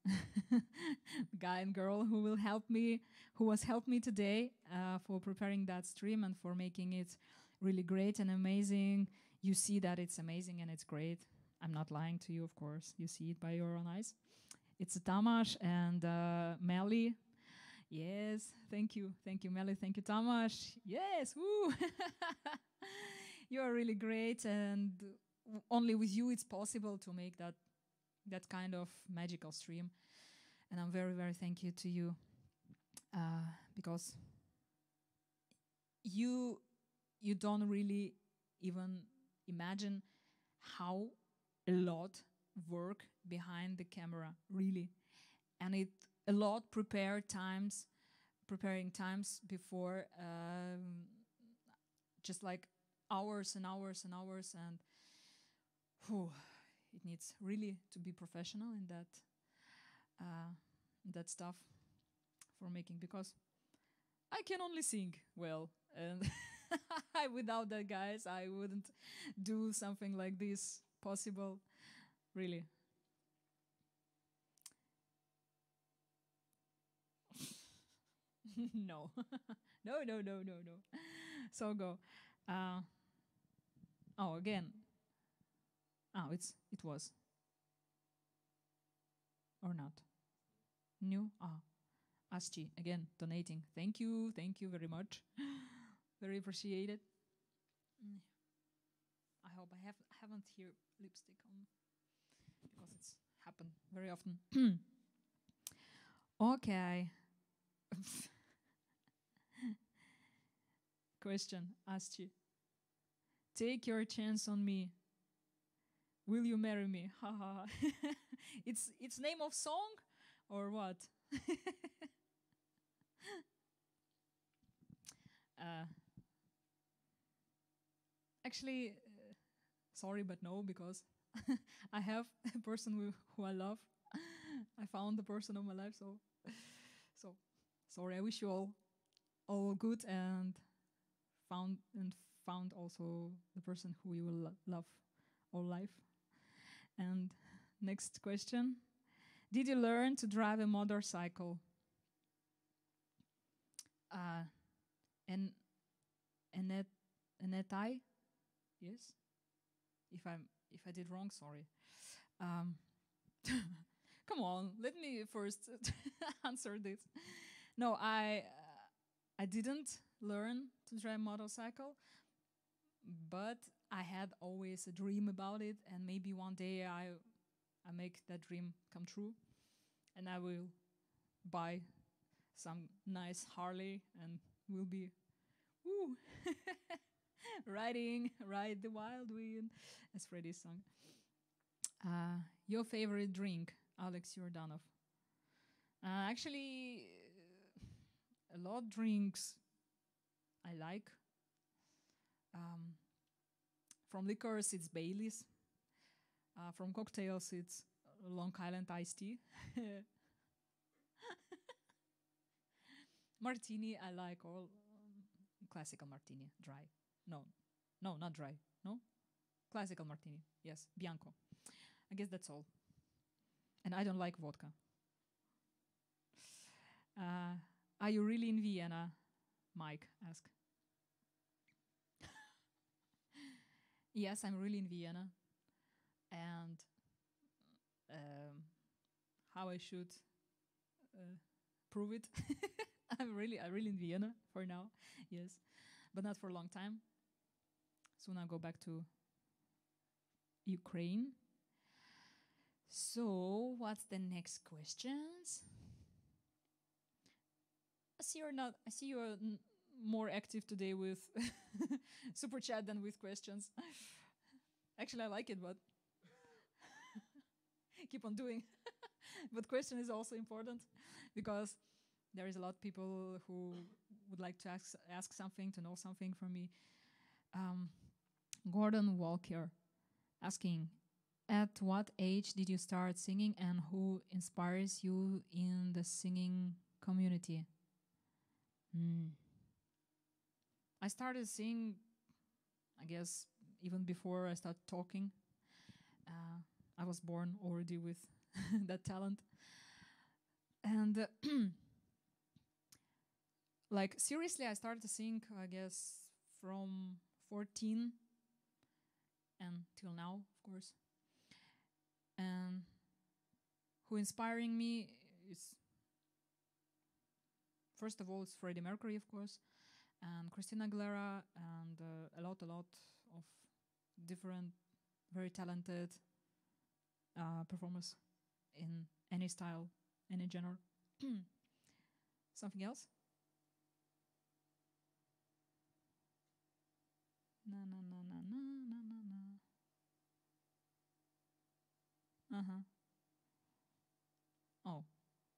and girl who has helped me today for preparing that stream and for making it really great and amazing. You see that it's amazing and it's great. I'm not lying to you, of course. You see it by your own eyes. It's Tamas and Melly. Yes, thank you, Melly. Thank you, Tamas. Yes, woo! You are really great, and only with you it's possible to make that kind of magical stream. And I'm very thank you to you because you don't really even imagine how a lot work behind the camera, really. And a lot preparing times before, just like hours and hours, and it needs really to be professional in that stuff for making, because I can only sing well, and without that, guys, I wouldn't do something like this possible, really. No. No. So go. Again. It was. Or not? New? Aschi, again, donating. Thank you very much. Very appreciated. I hope I haven't here lipstick on, because it's happened very often. Okay. Question, Aschi. Take your chance on me. Will you marry me? Haha. It's name of song or what? Actually, sorry, but no, because I have a person who I love. I found the person of my life, so sorry. I wish you all good, and found also the person who you will love all life. And next question: did you learn to drive a motorcycle? And that I, yes. If I did wrong, sorry. Come on, let me first answer this. No, I didn't learn to drive a motorcycle, but I had always a dream about it, and maybe one day I make that dream come true, and I will buy some nice Harley and will be, woo, ride the wild wind, as Freddie's song. Your favorite drink, Alex Yordanov? Actually, a lot of drinks I like. From liquors, it's Baileys. From cocktails, it's Long Island iced tea. Martini, I like all classical martini, dry. No, not dry. No, classical martini. Yes, Bianco. I guess that's all. and I don't like vodka. Are you really in Vienna? Mike asked. Yes, I'm really in Vienna. And how I should prove it? I'm really in Vienna for now, yes, but not for a long time. Soon I'll go back to Ukraine. So, what's the next questions? I see you're more active today with super chat than with questions. Actually, I like it, but keep on doing. But question is also important because there is a lot of people who would like to ask something, to know something from me. Gordon Walker asking, at what age did you start singing and who inspires you in the singing community? I started singing, I guess, even before I started talking. I was born already with that talent. And like, seriously, I started to sing, I guess, from 14 and till now, of course. And who inspiring me is, first of all, it's Freddie Mercury, of course, and Christina Aguilera, and a lot of different, very talented performers in any style, any genre. Something else? No. Oh.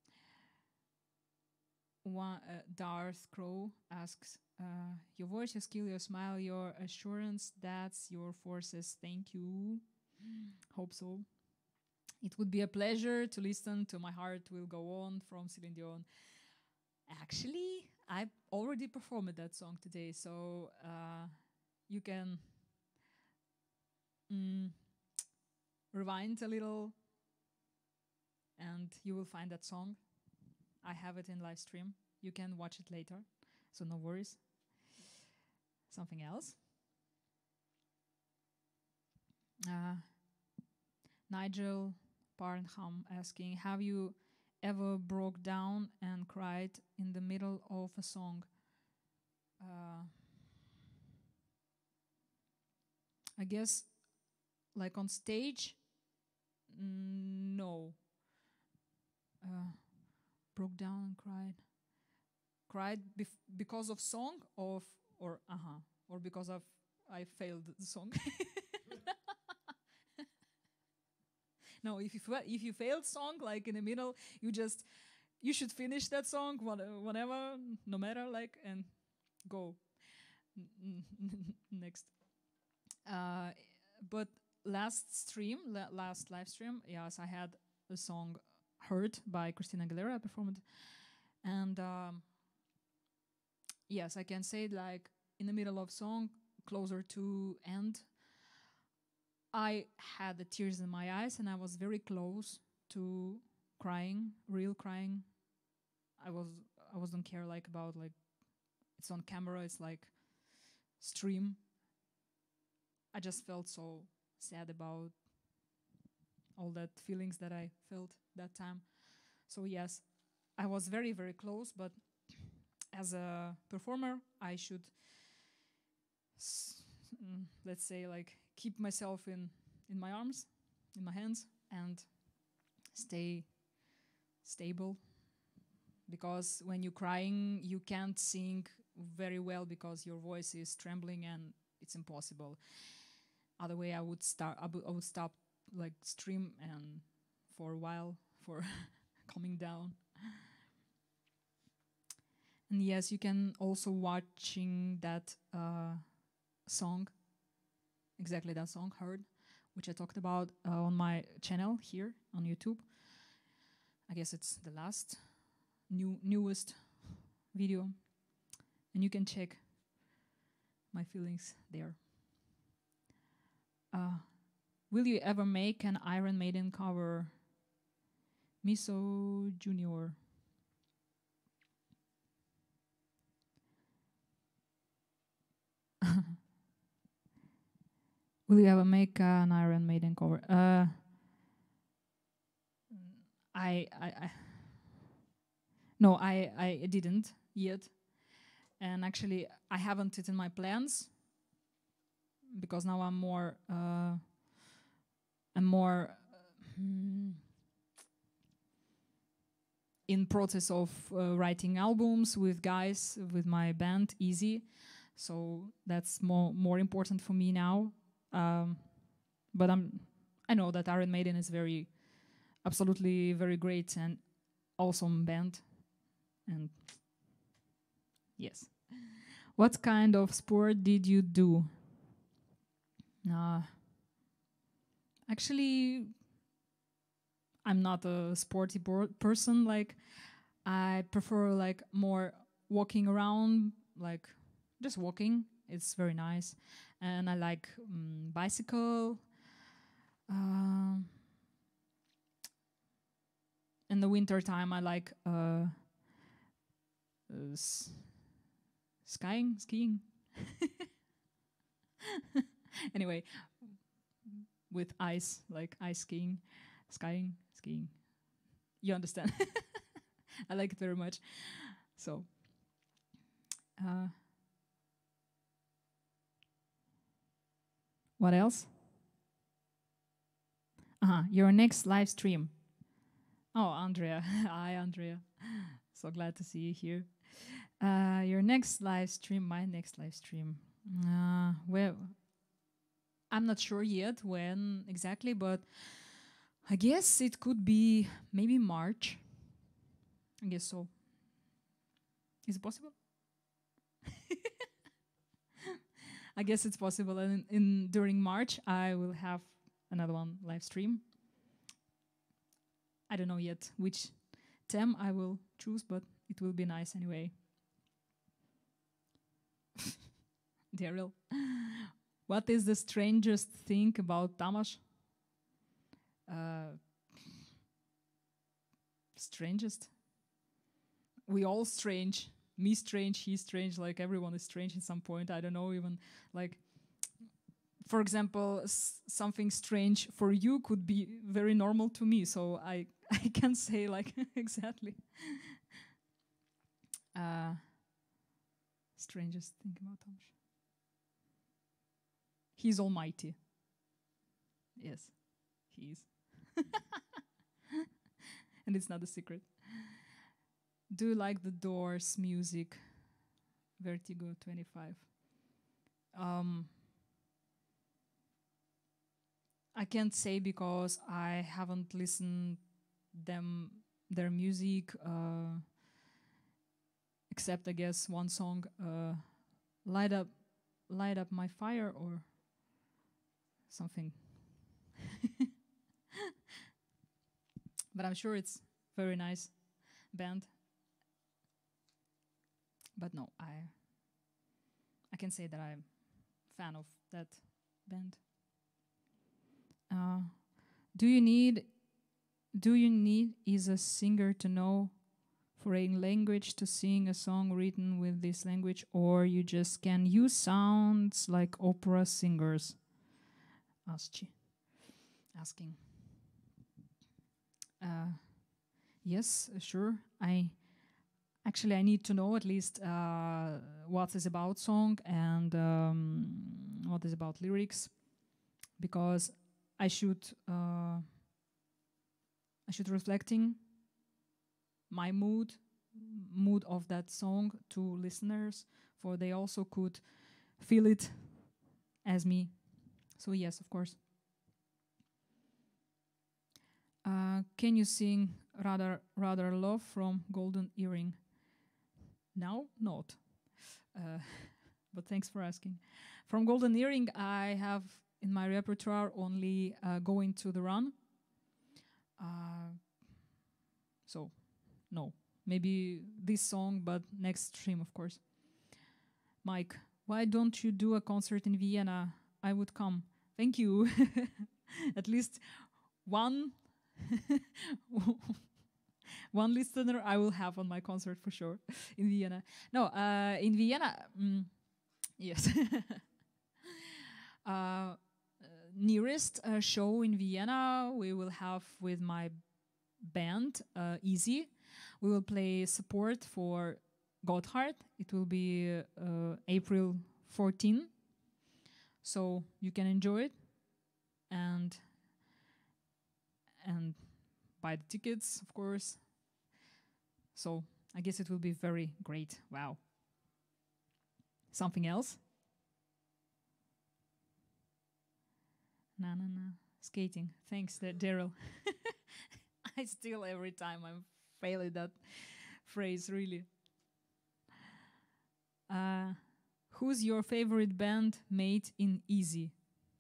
Darth Crow asks, your voice, your skill, your smile, your assurance, that's your forces. Thank you. Hope so. It would be a pleasure to listen to My Heart Will Go On from Celine Dion. Actually, I already performed that song today, so you can rewind a little and you will find that song. I have it in live stream. You can watch it later, so no worries. Something else? Nigel Barnham asking, have you ever broke down and cried in the middle of a song? I guess, like on stage, no. Broke down and cried. Cried because of song or because I failed the song. No, if you failed song, like in the middle, you should finish that song whenever, no matter, like, and go next. But last live stream, yes, I had a song Hurt by Christina Aguilera performed, and yes, I can say, like, in the middle of song, closer to end, I had the tears in my eyes and I was very close to crying, real crying. I wasn't care like about, like, it's on camera, it's like stream. I just felt so sad about all that feelings that I felt that time. So yes, I was very, very close, but as a performer, I should, let's say, like, keep myself in my arms, in my hands, and stay stable. Because when you're crying, you can't sing very well because your voice is trembling and it's impossible. Other way, I would stop, like, stream and for a while for calming down. And yes, you can also watching that song, exactly that song, Heard, which I talked about on my channel here on YouTube. I guess it's the last newest video, and you can check my feelings there. Will you ever make an Iron Maiden cover? Miso Junior. Will you ever make an Iron Maiden cover? I no, I didn't yet, and actually I haven't it in my plans because now I'm more in process of writing albums with guys with my band Easy, so that's more important for me now. But I know that Iron Maiden is absolutely very great and awesome band, and yes. What kind of sport did you do? Actually, I'm not a sporty person. Like, I prefer like more walking around, like just walking. It's very nice, and I like bicycle. In the winter time, I like skiing. Anyway, with ice, like ice skiing, skiing. You understand? I like it very much. So, what else? Your next live stream. Oh, Andrea. Hi, Andrea. So glad to see you here. Your next live stream, my next live stream. Well, I'm not sure yet when exactly, but I guess it could be maybe March. I guess so. Is it possible? I guess it's possible. And during March, I will have another one live stream. I don't know yet which theme I will choose, but it will be nice anyway. Daryl, what is the strangest thing about Tamas? Strangest? We all strange. Me strange, he strange, like everyone is strange at some point. I don't know, even like, for example, something strange for you could be very normal to me, so I can't say like exactly. Strangest thing about Tamas. He's almighty. Yes, he is. And it's not a secret. Do you like the Doors music? Vertigo 25. I can't say because I haven't listened their music except I guess one song, light up my fire or something. But I'm sure it's very nice band. But no, I can say that I'm a fan of that band. Do you need is a singer to know foreign language to sing a song written with this language, or you just can use sounds like opera singers? Asking. Yes, sure. I need to know at least what is about song and what is about lyrics, because I should reflecting my mood of that song to listeners, for they also could feel it as me. So yes, of course. Can you sing rather Love from Golden Earring? Now, not. But thanks for asking. From Golden Earring, I have in my repertoire only Going to the Run. So, no. Maybe this song, but next stream, of course. Mike, why don't you do a concert in Vienna? I would come. Thank you. At least one one listener I will have on my concert for sure in Vienna. No, in Vienna, yes. Nearest show in Vienna we will have with my band, Easy. We will play support for Gotthard. It will be April 14. So you can enjoy it and buy the tickets, of course. So I guess it will be very great. Wow. Something else? No. Skating. Thanks, Daryl. I still, every time I'm failing that phrase, really. Who's your favorite band mate in Easy?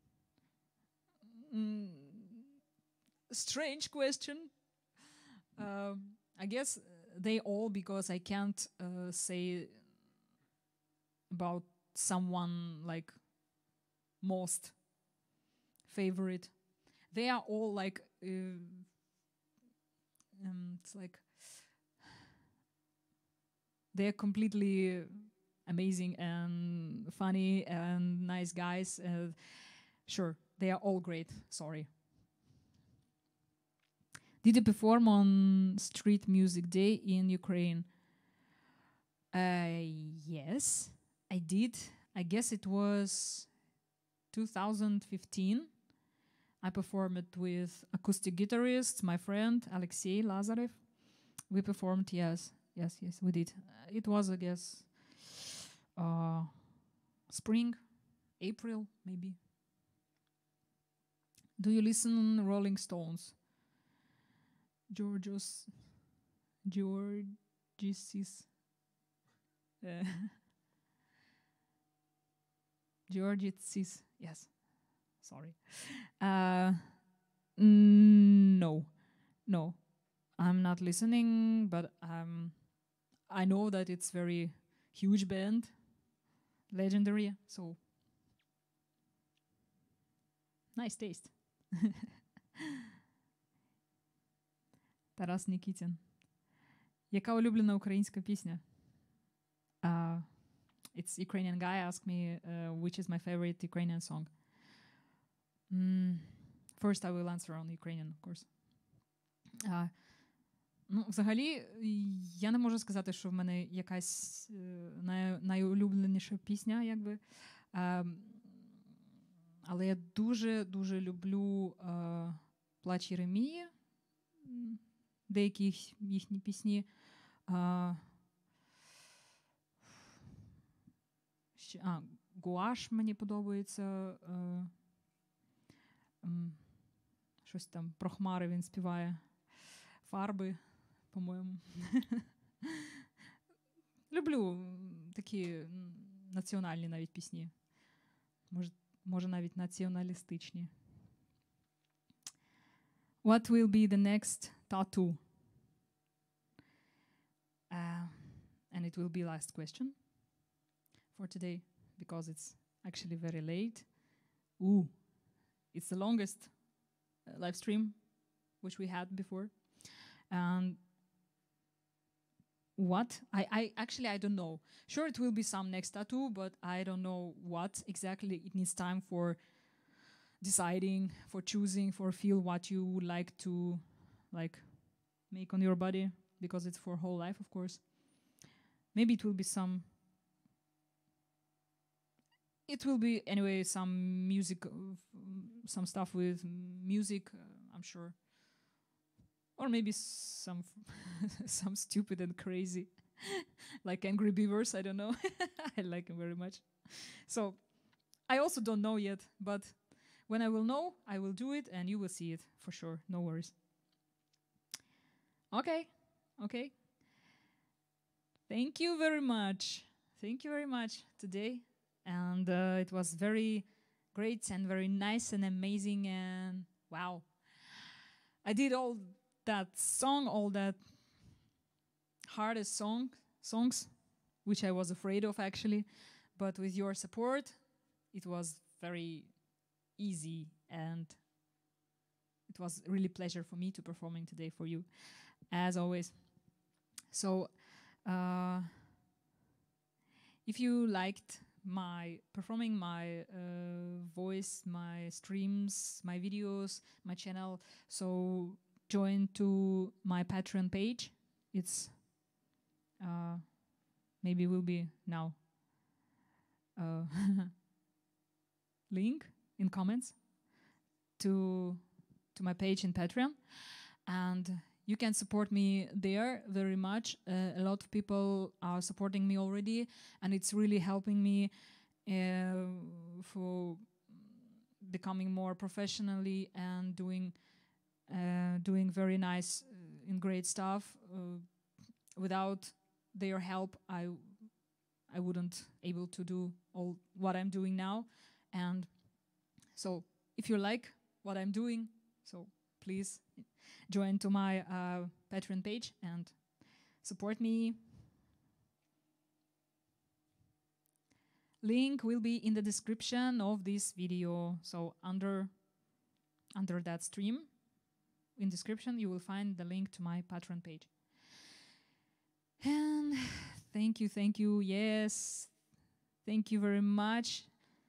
Strange question. I guess they all, because I can't say about someone like most favorite. They are all like it's like they're completely amazing and funny and nice guys. Sure, they are all great. Sorry. Did you perform on Street Music Day in Ukraine? Yes, I did. I guess it was 2015. I performed it with acoustic guitarist, my friend Alexei Lazarev. We performed, yes, we did. It was, I guess, spring, April, maybe. Do you listen Rolling Stones? Georgios, Georgitsis, yes. Sorry. No, I'm not listening, but I know that it's very huge band, legendary. So nice taste. Тарас Нікітін. Яка улюблена українська пісня? It's Ukrainian guy asked me which is my favorite Ukrainian song. First I will answer on Ukrainian, of course. Ну, взагалі, я не можу сказати, що в мене якась найулюбленіша пісня, якби. Але я дуже люблю «Плач Єремії», деякі їхні пісні. «Гуаш» мені подобається. Щось там про хмари він співає. «Фарби», по-моєму. Люблю такі національні навіть пісні. Може навіть націоналістичні. What will be the next tattoo? And it will be last question for today, because it's actually very late. It's the longest live stream which we had before. And what? I actually, I don't know. Sure, it will be some next tattoo, but I don't know what exactly. It needs time for deciding, for choosing, for feel what you would like to make on your body, because it's for whole life, of course. Maybe it will be some. It will be anyway some music, some stuff with music, I'm sure. Or maybe some some stupid and crazy, like Angry Beavers, I don't know. I like them very much. So I also don't know yet, but when I will know, I will do it and you will see it for sure. No worries. Okay. Thank you very much. Thank you very much today. And it was very great and very nice and amazing and wow. I did all that song, all that hardest songs, which I was afraid of actually. But with your support, it was very easy and it was really pleasure for me to performing today for you. As always, So if you liked my performing, my voice, my streams, my videos, my channel, so join to my Patreon page. It's maybe will be now link in comments to my page in Patreon, and you can support me there very much. A lot of people are supporting me already, and it's really helping me for becoming more professionally and doing very nice and great stuff. Without their help, I wouldn't able to do all what I'm doing now. And so if you like what I'm doing, so please join to my Patreon page and support me. Link will be in the description of this video. So under that stream, in description, you will find the link to my Patreon page. And thank you, yes, thank you very much.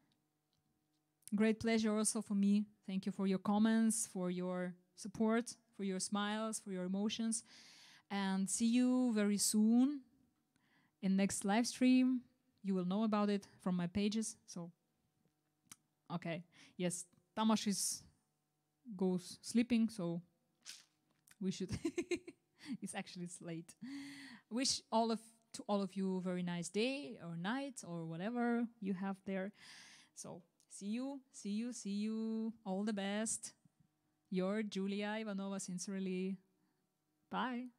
Great pleasure also for me. Thank you for your comments, for your support, for your smiles, for your emotions. And see you very soon in next live stream. You will know about it from my pages. So, okay. Yes, Tamas goes sleeping, so we should... it's late. Wish to all of you a very nice day or night or whatever you have there. So, see you. All the best. Your Julia Ivanova, sincerely. Bye.